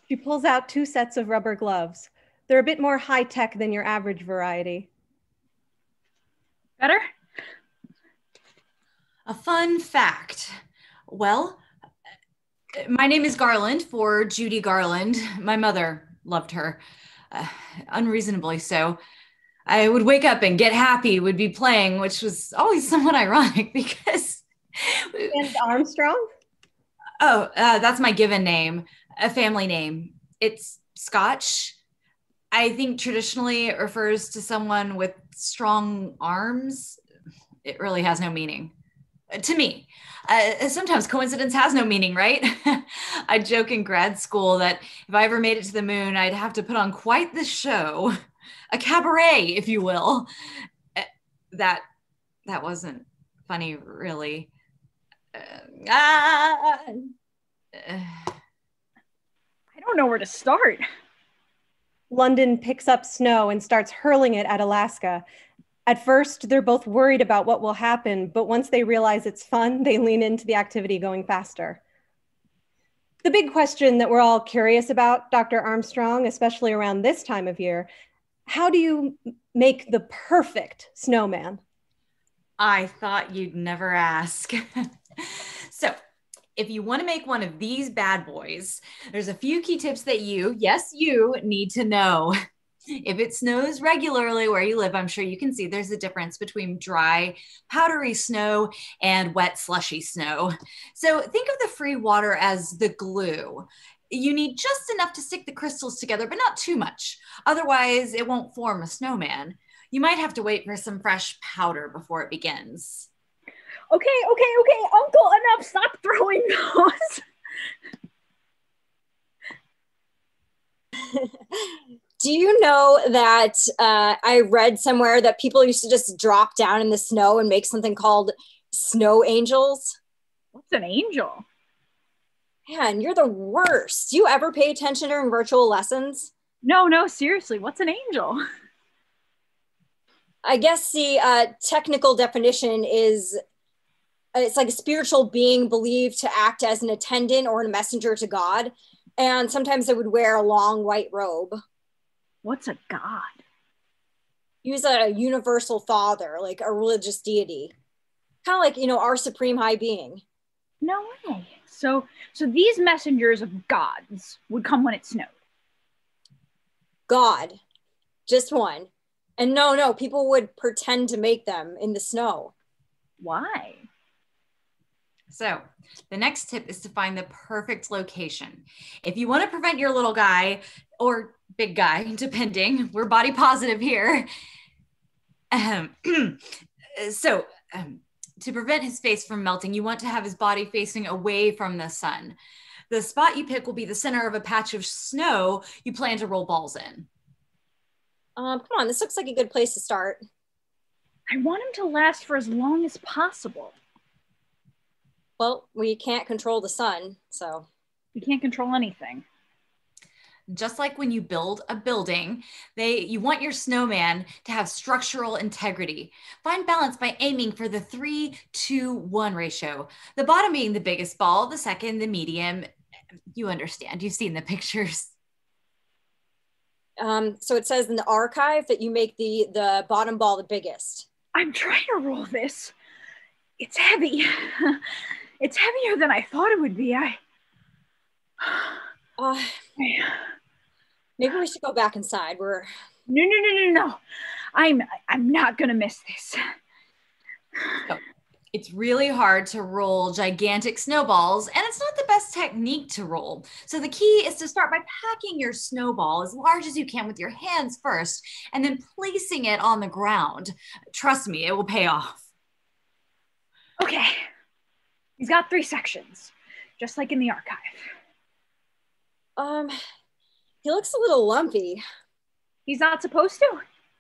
She pulls out two sets of rubber gloves. They're a bit more high-tech than your average variety. Better? A fun fact. Well, my name is Garland for Judy Garland. My mother loved her, uh, unreasonably so. I would wake up and Get Happy would be playing, which was always somewhat ironic because... And Armstrong? Oh, uh, that's my given name, a family name. It's Scotch. I think traditionally it refers to someone with strong arms. It really has no meaning. To me, uh, sometimes coincidence has no meaning, right? I joke in grad school that if I ever made it to the moon, I'd have to put on quite the show, a cabaret, if you will. Uh, that that wasn't funny, really. Uh, ah, uh, I don't know where to start. London picks up snow and starts hurling it at Alaska. At first, they're both worried about what will happen, but once they realize it's fun, they lean into the activity going faster. The big question that we're all curious about, Doctor Armstrong, especially around this time of year, how do you make the perfect snowman? I thought you'd never ask. So, if you want to make one of these bad boys, there's a few key tips that you, yes, you need to know. If it snows regularly where you live, I'm sure you can see there's a difference between dry, powdery snow and wet, slushy snow. So think of the free water as the glue. You need just enough to stick the crystals together, but not too much. Otherwise, it won't form a snowman. You might have to wait for some fresh powder before it begins. Okay, okay, okay, Uncle, enough. Stop throwing those. Do you know that uh, I read somewhere that people used to just drop down in the snow and make something called snow angels? What's an angel? Man, you're the worst. Do you ever pay attention during virtual lessons? No, no, seriously, what's an angel? I guess the uh, technical definition is uh, it's like a spiritual being believed to act as an attendant or a messenger to God. And sometimes they would wear a long white robe. What's a god? He was a universal father, like a religious deity. Kind of like, you know, our supreme high being. No way. So, so these messengers of gods would come when it snowed. God. Just one. And no, no, people would pretend to make them in the snow. Why? So the next tip is to find the perfect location. If you want to prevent your little guy or big guy, depending, we're body positive here. Um, so um, to prevent his face from melting, you want to have his body facing away from the sun. The spot you pick will be the center of a patch of snow you plan to roll balls in. Um, come on, this looks like a good place to start. I want him to last for as long as possible. Well, we can't control the sun, so. We can't control anything. Just like when you build a building, they you want your snowman to have structural integrity. Find balance by aiming for the three, two, one ratio. The bottom being the biggest ball, the second, the medium. You understand, you've seen the pictures. Um, so it says in the archive that you make the, the bottom ball the biggest. I'm trying to roll this. It's heavy. It's heavier than I thought it would be. I. Uh, maybe we should go back inside. We're. No, no, no, no, no. I'm. I'm not gonna miss this. So, it's really hard to roll gigantic snowballs, and it's not the best technique to roll. So the key is to start by packing your snowball as large as you can with your hands first, and then placing it on the ground. Trust me, it will pay off. Okay. He's got three sections, just like in the archive. Um, he looks a little lumpy. He's not supposed to?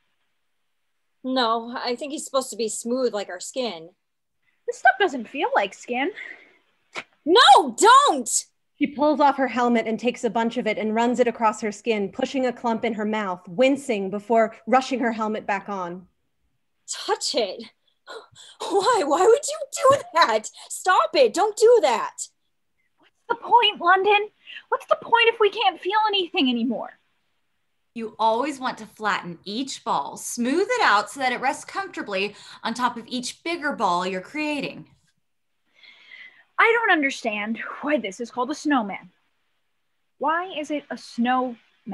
No, I think he's supposed to be smooth like our skin. This stuff doesn't feel like skin. No, don't! She pulls off her helmet and takes a bunch of it and runs it across her skin, pushing a clump in her mouth, wincing before rushing her helmet back on. Touch it. Why? Why would you do that? Stop it. Don't do that. What's the point, London? What's the point if we can't feel anything anymore? You always want to flatten each ball, smooth it out so that it rests comfortably on top of each bigger ball you're creating. I don't understand why this is called a snowman. Why is it a snowman?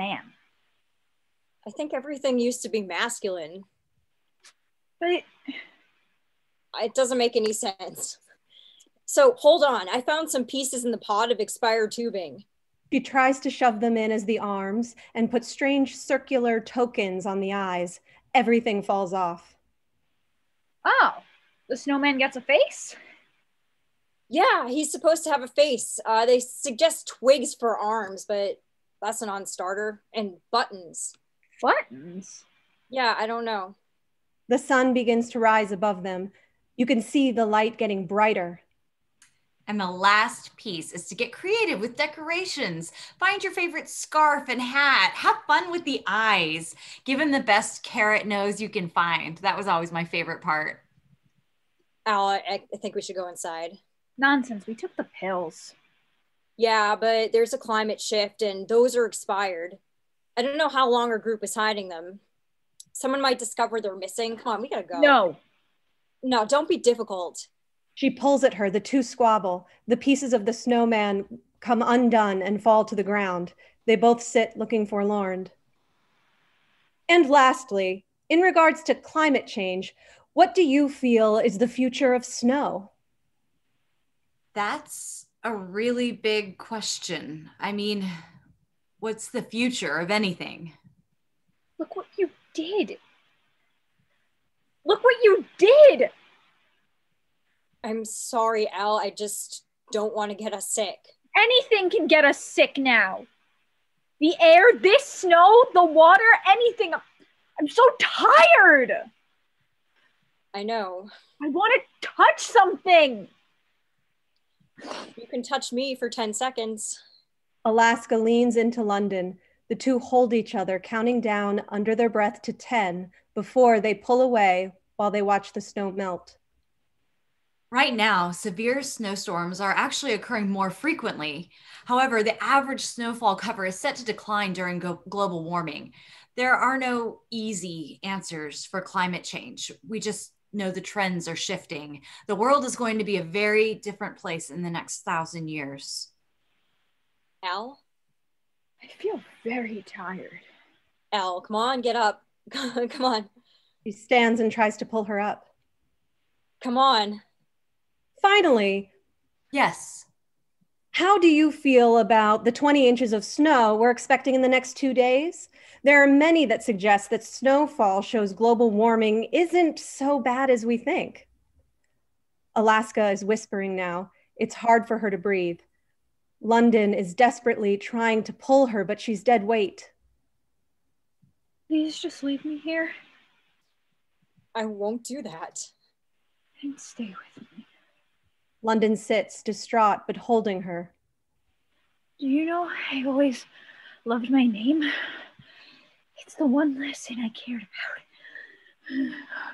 I think everything used to be masculine. But it, it doesn't make any sense. So hold on, I found some pieces in the pod of expired tubing. She tries to shove them in as the arms and put strange circular tokens on the eyes. Everything falls off. Oh, the snowman gets a face? Yeah, he's supposed to have a face. Uh, they suggest twigs for arms, but that's a non-starter. And buttons. Buttons? Yeah, I don't know. The sun begins to rise above them. You can see the light getting brighter. And the last piece is to get creative with decorations. Find your favorite scarf and hat. Have fun with the eyes. Give him the best carrot nose you can find. That was always my favorite part. Al, I, I think we should go inside. Nonsense, we took the pills. Yeah, but there's a climate shift and those are expired. I don't know how long our group is hiding them. Someone might discover they're missing. Come on, we gotta go. No. No, don't be difficult. She pulls at her, the two squabble. The pieces of the snowman come undone and fall to the ground. They both sit looking forlorn. And lastly, in regards to climate change, what do you feel is the future of snow? That's a really big question. I mean, what's the future of anything? Look what you did. Look what you did. I'm sorry, Al. I just don't want to get us sick. Anything can get us sick now. The air, this snow, the water, anything. I'm so tired. I know. I want to touch something. You can touch me for ten seconds. Alaska leans into London. The two hold each other, counting down under their breath to ten before they pull away while they watch the snow melt. Right now, severe snowstorms are actually occurring more frequently. However, the average snowfall cover is set to decline during go- global warming. There are no easy answers for climate change. We just know the trends are shifting. The world is going to be a very different place in the next thousand years. Al? I feel very tired. Al, come on, get up. Come on. He stands and tries to pull her up. Come on. Finally. Yes. How do you feel about the twenty inches of snow we're expecting in the next two days? There are many that suggest that snowfall shows global warming isn't so bad as we think. Alaska is whispering now. It's hard for her to breathe. London is desperately trying to pull her, but she's dead weight. Please just leave me here. I won't do that. And stay with me. London sits, distraught, but holding her. Do you know, I always loved my name. It's the one less thing I cared about.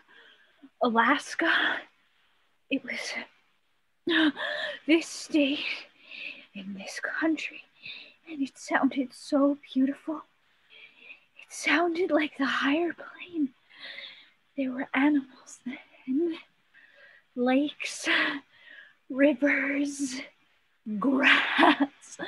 Alaska. It was this state in this country, and it sounded so beautiful. It sounded like the higher plane. There were animals then, lakes, rivers, grass.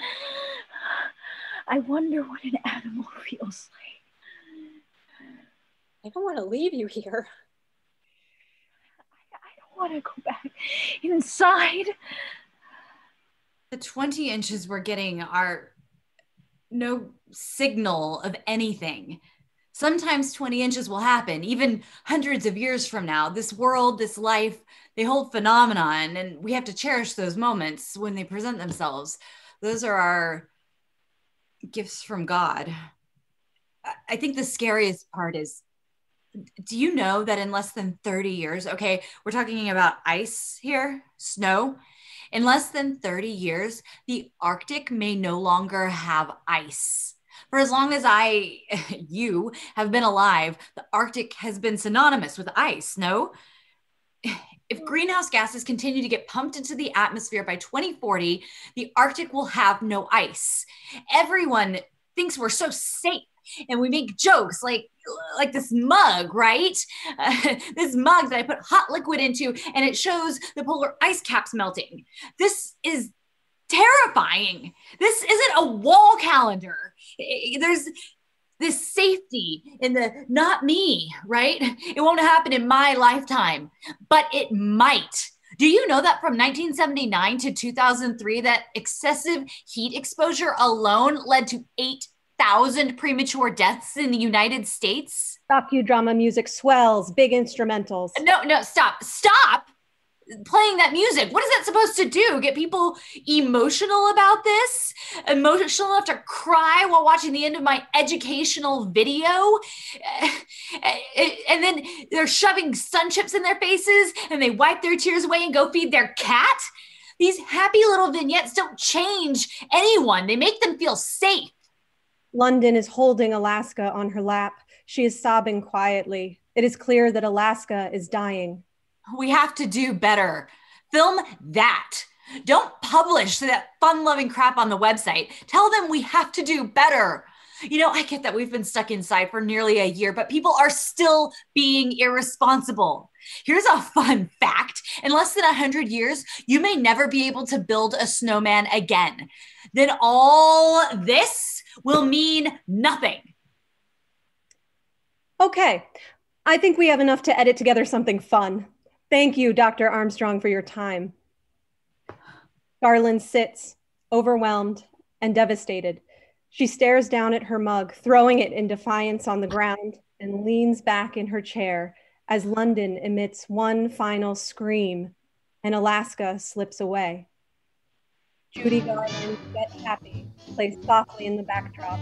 I wonder what an animal feels like. I don't want to leave you here. I, I don't want to go back inside. The twenty inches we're getting are no signal of anything. Sometimes twenty inches will happen, even hundreds of years from now. This world, this life, they hold phenomenon, and we have to cherish those moments when they present themselves. Those are our gifts from God. I think the scariest part is, do you know that in less than thirty years, okay, we're talking about ice here, snow. In less than thirty years, the Arctic may no longer have ice. For as long as I, you, have been alive, the Arctic has been synonymous with ice, no? if greenhouse gases continue to get pumped into the atmosphere by twenty forty, the Arctic will have no ice. Everyone thinks we're so safe, and we make jokes like, like this mug, right? Uh, this mug that I put hot liquid into, and it shows the polar ice caps melting. This is terrifying. This isn't a wall calendar. There's this safety in the not me, right? It won't happen in my lifetime, but it might. Do you know that from nineteen seventy-nine to two thousand three, that excessive heat exposure alone led to eight thousand premature deaths in the United States? Docudrama music swells, big instrumentals. No, no, stop, stop playing that music. What is that supposed to do? Get people emotional about this? Emotional enough to cry while watching the end of my educational video? And then they're shoving sun chips in their faces and they wipe their tears away and go feed their cat? These happy little vignettes don't change anyone. They make them feel safe. London is holding Alaska on her lap. She is sobbing quietly. It is clear that Alaska is dying. We have to do better. Film that. Don't publish that fun-loving crap on the website. Tell them we have to do better. You know, I get that we've been stuck inside for nearly a year, but people are still being irresponsible. Here's a fun fact. In less than one hundred years, you may never be able to build a snowman again. Then all this will mean nothing. Okay, I think we have enough to edit together something fun. Thank you, Doctor Armstrong, for your time. Garland sits, overwhelmed and devastated. She stares down at her mug, throwing it in defiance on the ground, and leans back in her chair as London emits one final scream and Alaska slips away. Judy Garland's Get Happy plays softly in the backdrop.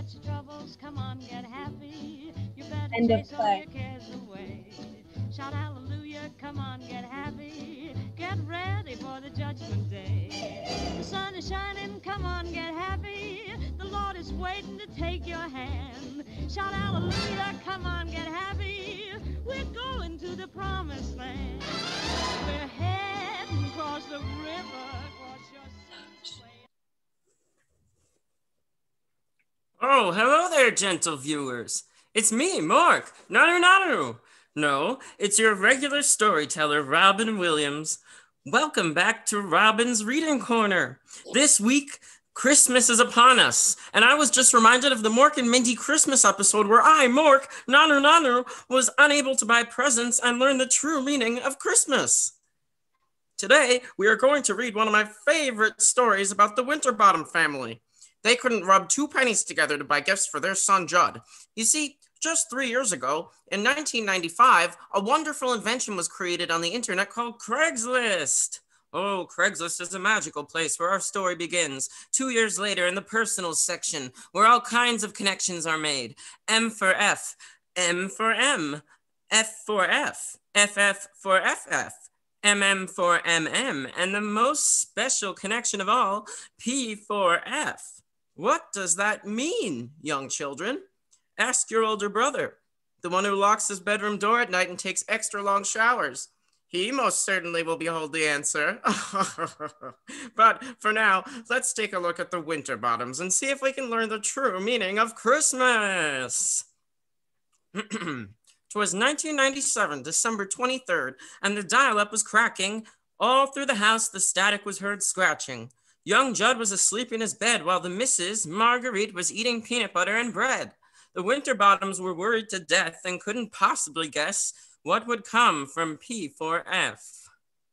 End of play. Shout hallelujah, come on, get happy. Get ready for the judgment day. The sun is shining, come on, get happy. The Lord is waiting to take your hand. Shout hallelujah, come on, get happy. We're going to the promised land. We're heading across the river, across your son's way. Oh, hello there, gentle viewers. It's me, Mark. Nanu Nanu. No, it's your regular storyteller, Robin Williams. Welcome back to Robin's Reading Corner. This week, Christmas is upon us, and I was just reminded of the Mork and Mindy Christmas episode where I, Mork, Nanu Nanu, was unable to buy presents and learn the true meaning of Christmas. Today, we are going to read one of my favorite stories about the Winterbottom family. They couldn't rub two pennies together to buy gifts for their son, Judd. You see, just three years ago, in nineteen ninety-five, a wonderful invention was created on the internet called Craigslist. Oh, Craigslist is a magical place where our story begins. Two years later, in the personal section, where all kinds of connections are made. M for F, M for M, F for F, F F for F F, M M for M M, and the most special connection of all, P for F. What does that mean, young children? Ask your older brother, the one who locks his bedroom door at night and takes extra long showers. He most certainly will behold the answer. But for now, let's take a look at the Winterbottoms and see if we can learn the true meaning of Christmas. 'Twas nineteen ninety-seven, December twenty-third, and the dial-up was cracking. All through the house, the static was heard scratching. Young Judd was asleep in his bed while the Missus Marguerite was eating peanut butter and bread. The Winterbottoms were worried to death and couldn't possibly guess what would come from P for F.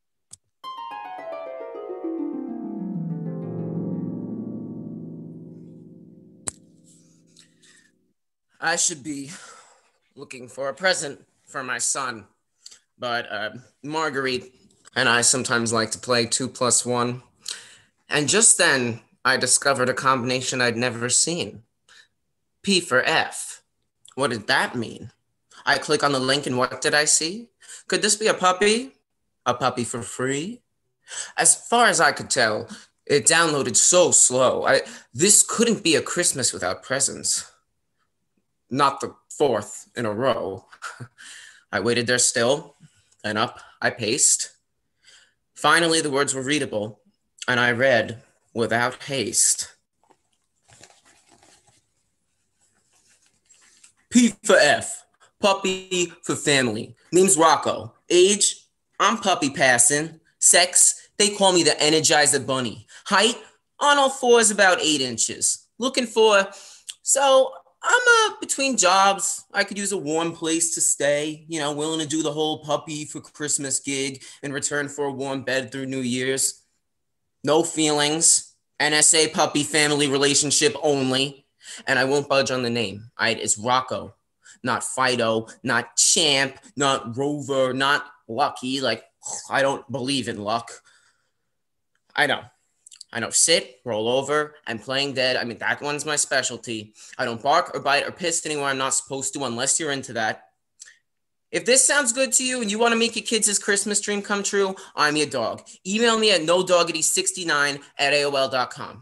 I should be looking for a present for my son, but uh, Marguerite and I sometimes like to play two plus one. And just then, I discovered a combination I'd never seen. P for F. What did that mean? I click on the link and what did I see? Could this be a puppy? A puppy for free? As far as I could tell, it downloaded so slow. I, this couldn't be a Christmas without presents. Not the fourth in a row. I waited there still, and up I paced. Finally, the words were readable, and I read without haste. P for F, puppy for family. Name's Rocco. Age, I'm puppy passing. Sex, they call me the Energizer Bunny. Height, on all fours, about eight inches. Looking for, so I'm uh, between jobs. I could use a warm place to stay, you know, willing to do the whole puppy for Christmas gig in return for a warm bed through New Year's. No feelings, N S A puppy family relationship only. And I won't budge on the name. All right, it's Rocco, not Fido, not Champ, not Rover, not Lucky. Like, I don't believe in luck. I know. I know, sit, roll over, and playing dead. I mean, that one's my specialty. I don't bark or bite or piss anywhere I'm not supposed to unless you're into that. If this sounds good to you and you want to make your kids' Christmas dream come true, I'm your dog. Email me at no doggity sixty-nine at A O L dot com.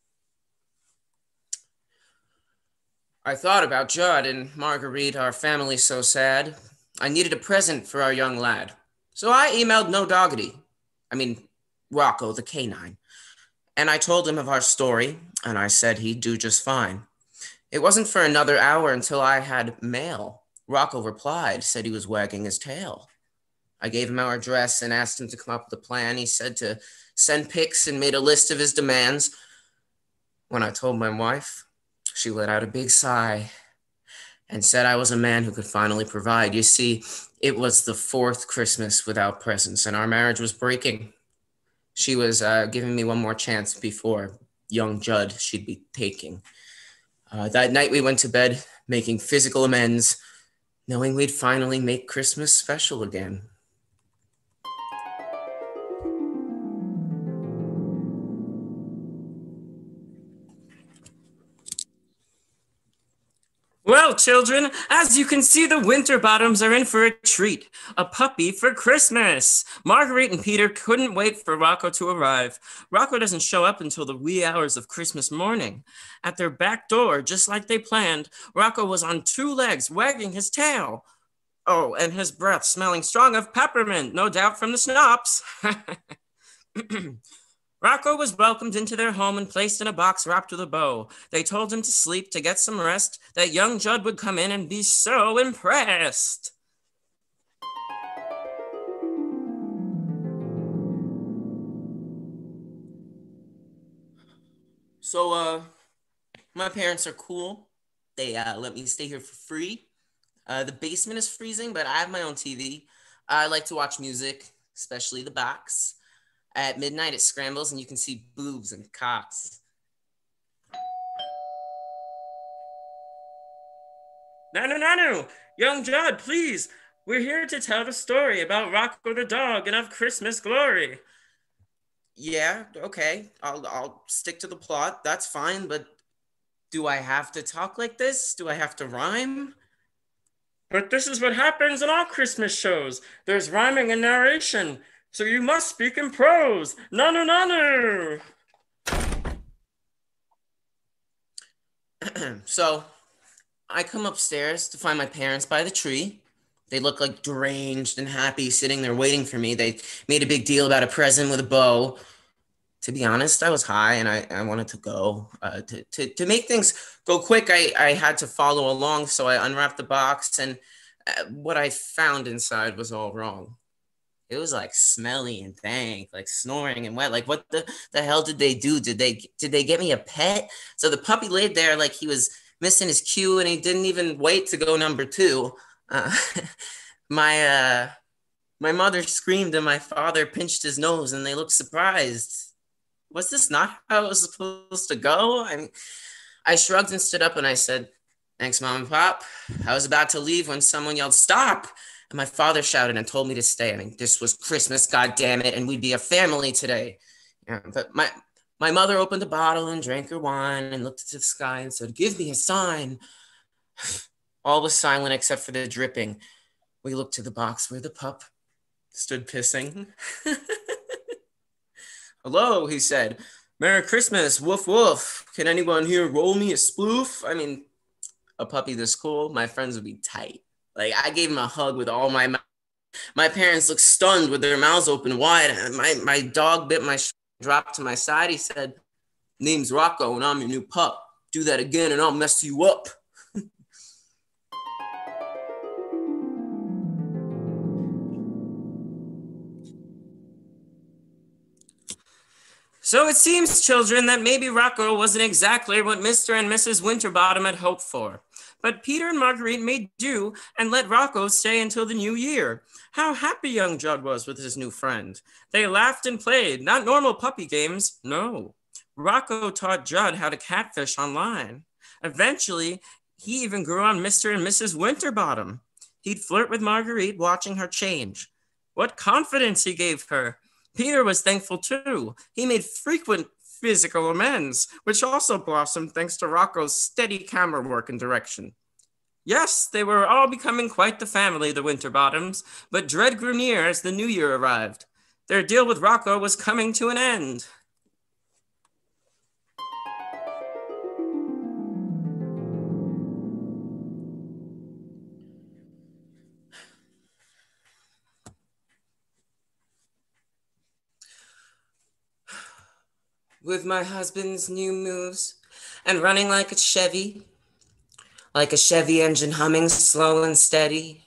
I thought about Judd and Marguerite, our family so sad. I needed a present for our young lad. So I emailed No Doggity. I mean, Rocco, the canine. And I told him of our story, and I said he'd do just fine. It wasn't for another hour until I had mail. Rocco replied, said he was wagging his tail. I gave him our address and asked him to come up with a plan. He said to send pics and made a list of his demands. When I told my wife, she let out a big sigh and said I was a man who could finally provide. You see, it was the fourth Christmas without presents, and our marriage was breaking. She was uh, giving me one more chance before young Judd she'd be taking. Uh, that night we went to bed, making physical amends, knowing we'd finally make Christmas special again. Well, children, as you can see, the Winterbottoms are in for a treat. A puppy for Christmas. Marguerite and Peter couldn't wait for Rocco to arrive. Rocco doesn't show up until the wee hours of Christmas morning. At their back door, just like they planned, Rocco was on two legs, wagging his tail. Oh, and his breath smelling strong of peppermint, no doubt from the schnapps. Rocco was welcomed into their home and placed in a box wrapped with a bow. They told him to sleep, to get some rest, that young Judd would come in and be so impressed. So, uh, my parents are cool. They uh, let me stay here for free. Uh, the basement is freezing, but I have my own T V. I like to watch music, especially the box. At midnight, it scrambles and you can see boobs and cocks. Nanu, Nanu, young Judd, please. We're here to tell the story about Rocco the dog and of Christmas glory. Yeah, okay, I'll, I'll stick to the plot. That's fine, but do I have to talk like this? Do I have to rhyme? But this is what happens in all Christmas shows. There's rhyming and narration. So you must speak in prose. Nanu, nanu. So I come upstairs to find my parents by the tree. They look like deranged and happy, sitting there waiting for me. They made a big deal about a present with a bow. To be honest, I was high and I, I wanted to go. Uh, to, to, to make things go quick, I, I had to follow along. So I unwrapped the box and uh, what I found inside was all wrong. It was like smelly and dank, like snoring and wet. Like what the, the hell did they do? Did they did they get me a pet? So the puppy laid there like he was missing his cue and he didn't even wait to go number two. Uh, my uh, my mother screamed and my father pinched his nose and they looked surprised. Was this not how it was supposed to go? I mean, I shrugged and stood up and I said, "Thanks, Mom and Pop." I was about to leave when someone yelled, "Stop!" And my father shouted and told me to stay. I mean, this was Christmas, God damn it, and we'd be a family today. Yeah, but my my mother opened a bottle and drank her wine and looked into the sky and said, "Give me a sign." All was silent except for the dripping. We looked to the box where the pup stood pissing. "Hello," he said. "Merry Christmas, woof woof. Can anyone here roll me a sploof?" I mean, a puppy this cool, my friends would be tight. Like, I gave him a hug with all my My parents looked stunned with their mouths open wide. And my, my dog bit my sh- dropped to my side. He said, "Name's Rocco and I'm your new pup. Do that again and I'll mess you up." So it seems, children, that maybe Rocco wasn't exactly what Mister and Missus Winterbottom had hoped for. But Peter and Marguerite made do and let Rocco stay until the new year. How happy young Judd was with his new friend. They laughed and played, not normal puppy games, no. Rocco taught Judd how to catfish online. Eventually, he even grew on Mister and Missus Winterbottom. He'd flirt with Marguerite, watching her change. What confidence he gave her. Peter was thankful too. He made frequent physical amends, which also blossomed thanks to Rocco's steady camera work and direction. Yes, they were all becoming quite the family, the Winterbottoms, but dread grew near as the new year arrived. Their deal with Rocco was coming to an end. With my husband's new moves and running like a Chevy, like a Chevy engine humming slow and steady,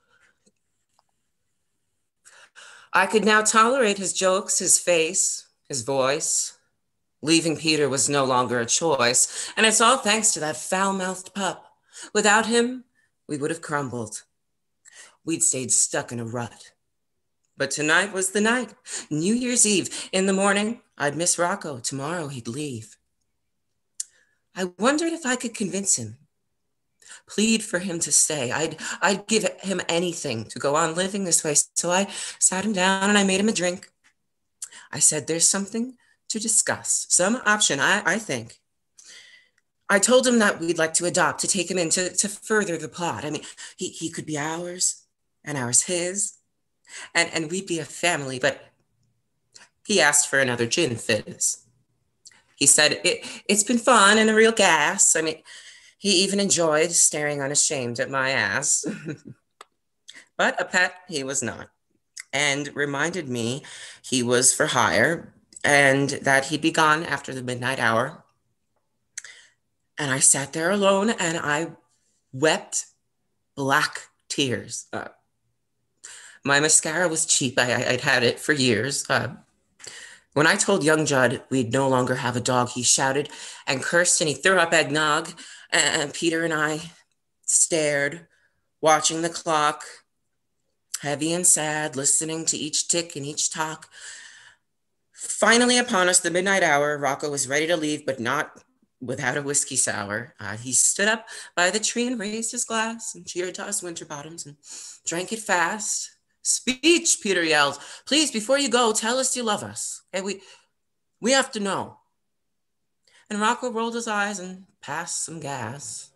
I could now tolerate his jokes, his face, his voice. Leaving Peter was no longer a choice, and it's all thanks to that foul-mouthed pup. Without him, we would have crumbled. We'd stayed stuck in a rut. But tonight was the night, New Year's Eve. In the morning, I'd miss Rocco. Tomorrow, he'd leave. I wondered if I could convince him, plead for him to stay. I'd, I'd give him anything to go on living this way. So I sat him down and I made him a drink. I said, there's something to discuss, some option, I, I think. I told him that we'd like to adopt, to take him in, to, to further the plot. I mean, he, he could be ours and ours his. And, and we'd be a family, but he asked for another gin fizz. He said, it, it's been fun and a real gas. I mean, he even enjoyed staring unashamed at my ass. But a pet he was not, and reminded me he was for hire and that he'd be gone after the midnight hour. And I sat there alone and I wept black tears. Uh, My mascara was cheap. I, I'd had it for years. Uh, when I told young Judd we'd no longer have a dog, he shouted and cursed and he threw up eggnog. And Peter and I stared, watching the clock, heavy and sad, listening to each tick and each talk. Finally, upon us, the midnight hour, Rocco was ready to leave, but not without a whiskey sour. Uh, he stood up by the tree and raised his glass and cheered to us Winterbottoms and drank it fast. Speech, Peter yelled. Please, before you go, tell us you love us. Okay, we, we have to know. And Rocco rolled his eyes and passed some gas,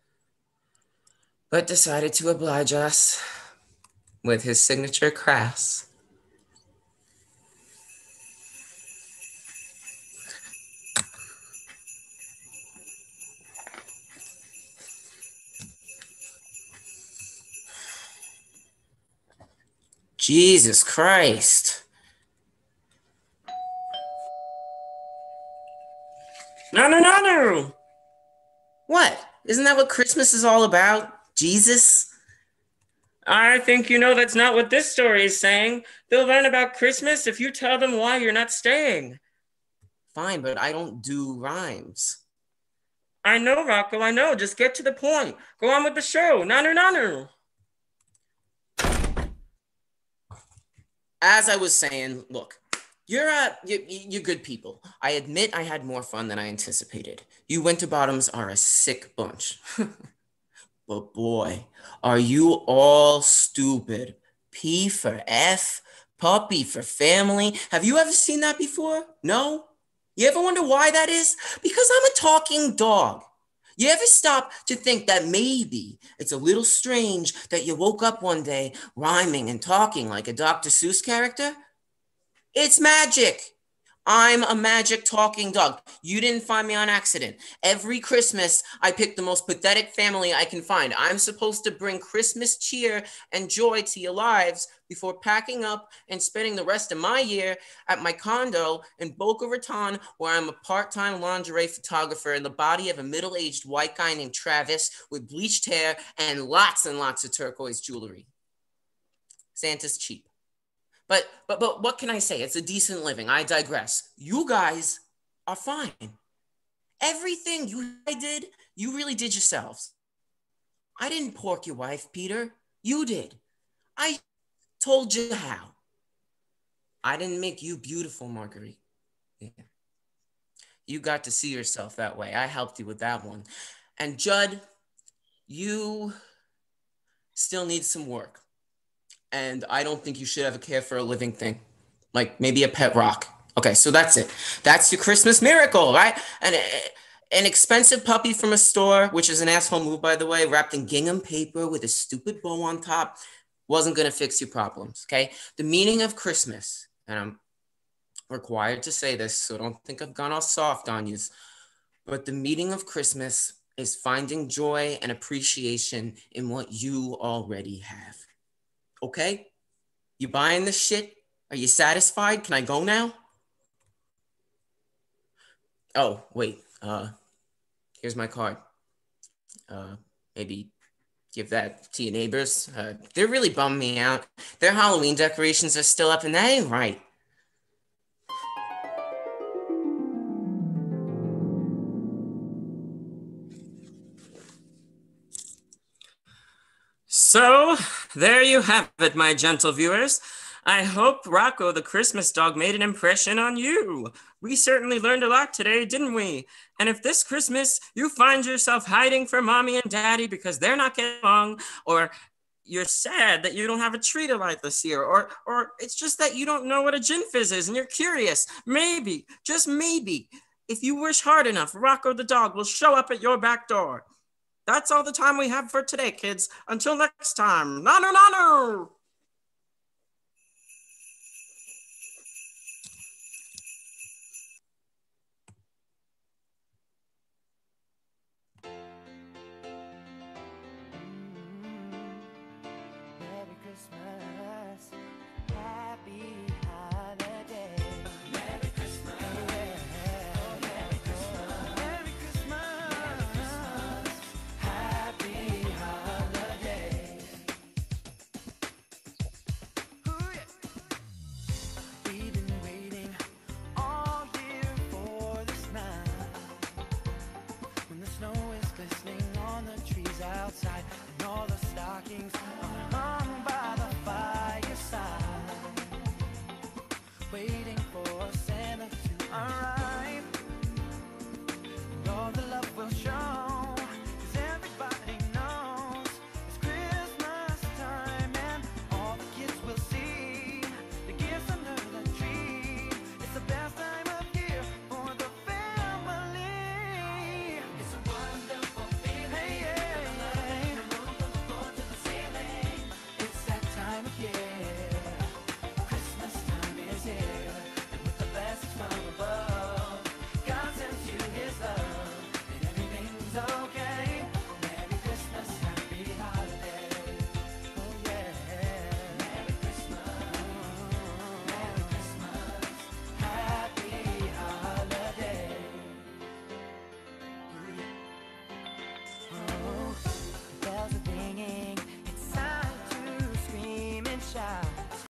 but decided to oblige us with his signature crass. Jesus Christ. No, no, no, no. What? Isn't that what Christmas is all about? Jesus? I think you know that's not what this story is saying. They'll learn about Christmas if you tell them why you're not staying. Fine, but I don't do rhymes. I know, Rocco, I know. Just get to the point. Go on with the show. Nanu, nanu. As I was saying, look, you're uh, you, you're good people. I admit I had more fun than I anticipated. You Winterbottoms are a sick bunch. But boy, are you all stupid. P for F, puppy for family. Have you ever seen that before? No? You ever wonder why that is? Because I'm a talking dog. You ever stop to think that maybe it's a little strange that you woke up one day rhyming and talking like a Doctor Seuss character? It's magic. I'm a magic talking dog. You didn't find me on accident. Every Christmas, I pick the most pathetic family I can find. I'm supposed to bring Christmas cheer and joy to your lives before packing up and spending the rest of my year at my condo in Boca Raton, where I'm a part-time lingerie photographer in the body of a middle-aged white guy named Travis with bleached hair and lots and lots of turquoise jewelry. Santa's cheap. But, but, but what can I say? It's a decent living. I digress. You guys are fine. Everything you did, you really did yourselves. I didn't pork your wife, Peter. You did. I told you how. I didn't make you beautiful, Marguerite. Yeah. You got to see yourself that way. I helped you with that one. And Judd, you still need some work. And I don't think you should ever care for a living thing, like maybe a pet rock. Okay, so that's it. That's your Christmas miracle, right? And an expensive puppy from a store, which is an asshole move, by the way, wrapped in gingham paper with a stupid bow on top, wasn't going to fix your problems, okay? The meaning of Christmas, and I'm required to say this, so don't think I've gone all soft on you, but the meaning of Christmas is finding joy and appreciation in what you already have. Okay? You buying this shit? Are you satisfied? Can I go now? Oh, wait. Uh, here's my card. Uh, maybe give that to your neighbors. Uh, they're really bumming me out. Their Halloween decorations are still up, and that ain't right. So, there you have it, my gentle viewers. I hope Rocco the Christmas dog made an impression on you. We certainly learned a lot today, didn't we? And if this Christmas you find yourself hiding from mommy and daddy because they're not getting along, or you're sad that you don't have a tree to light this year, or, or it's just that you don't know what a gin fizz is and you're curious, maybe, just maybe, if you wish hard enough, Rocco the dog will show up at your back door. That's all the time we have for today, kids. Until next time, nanu nanu!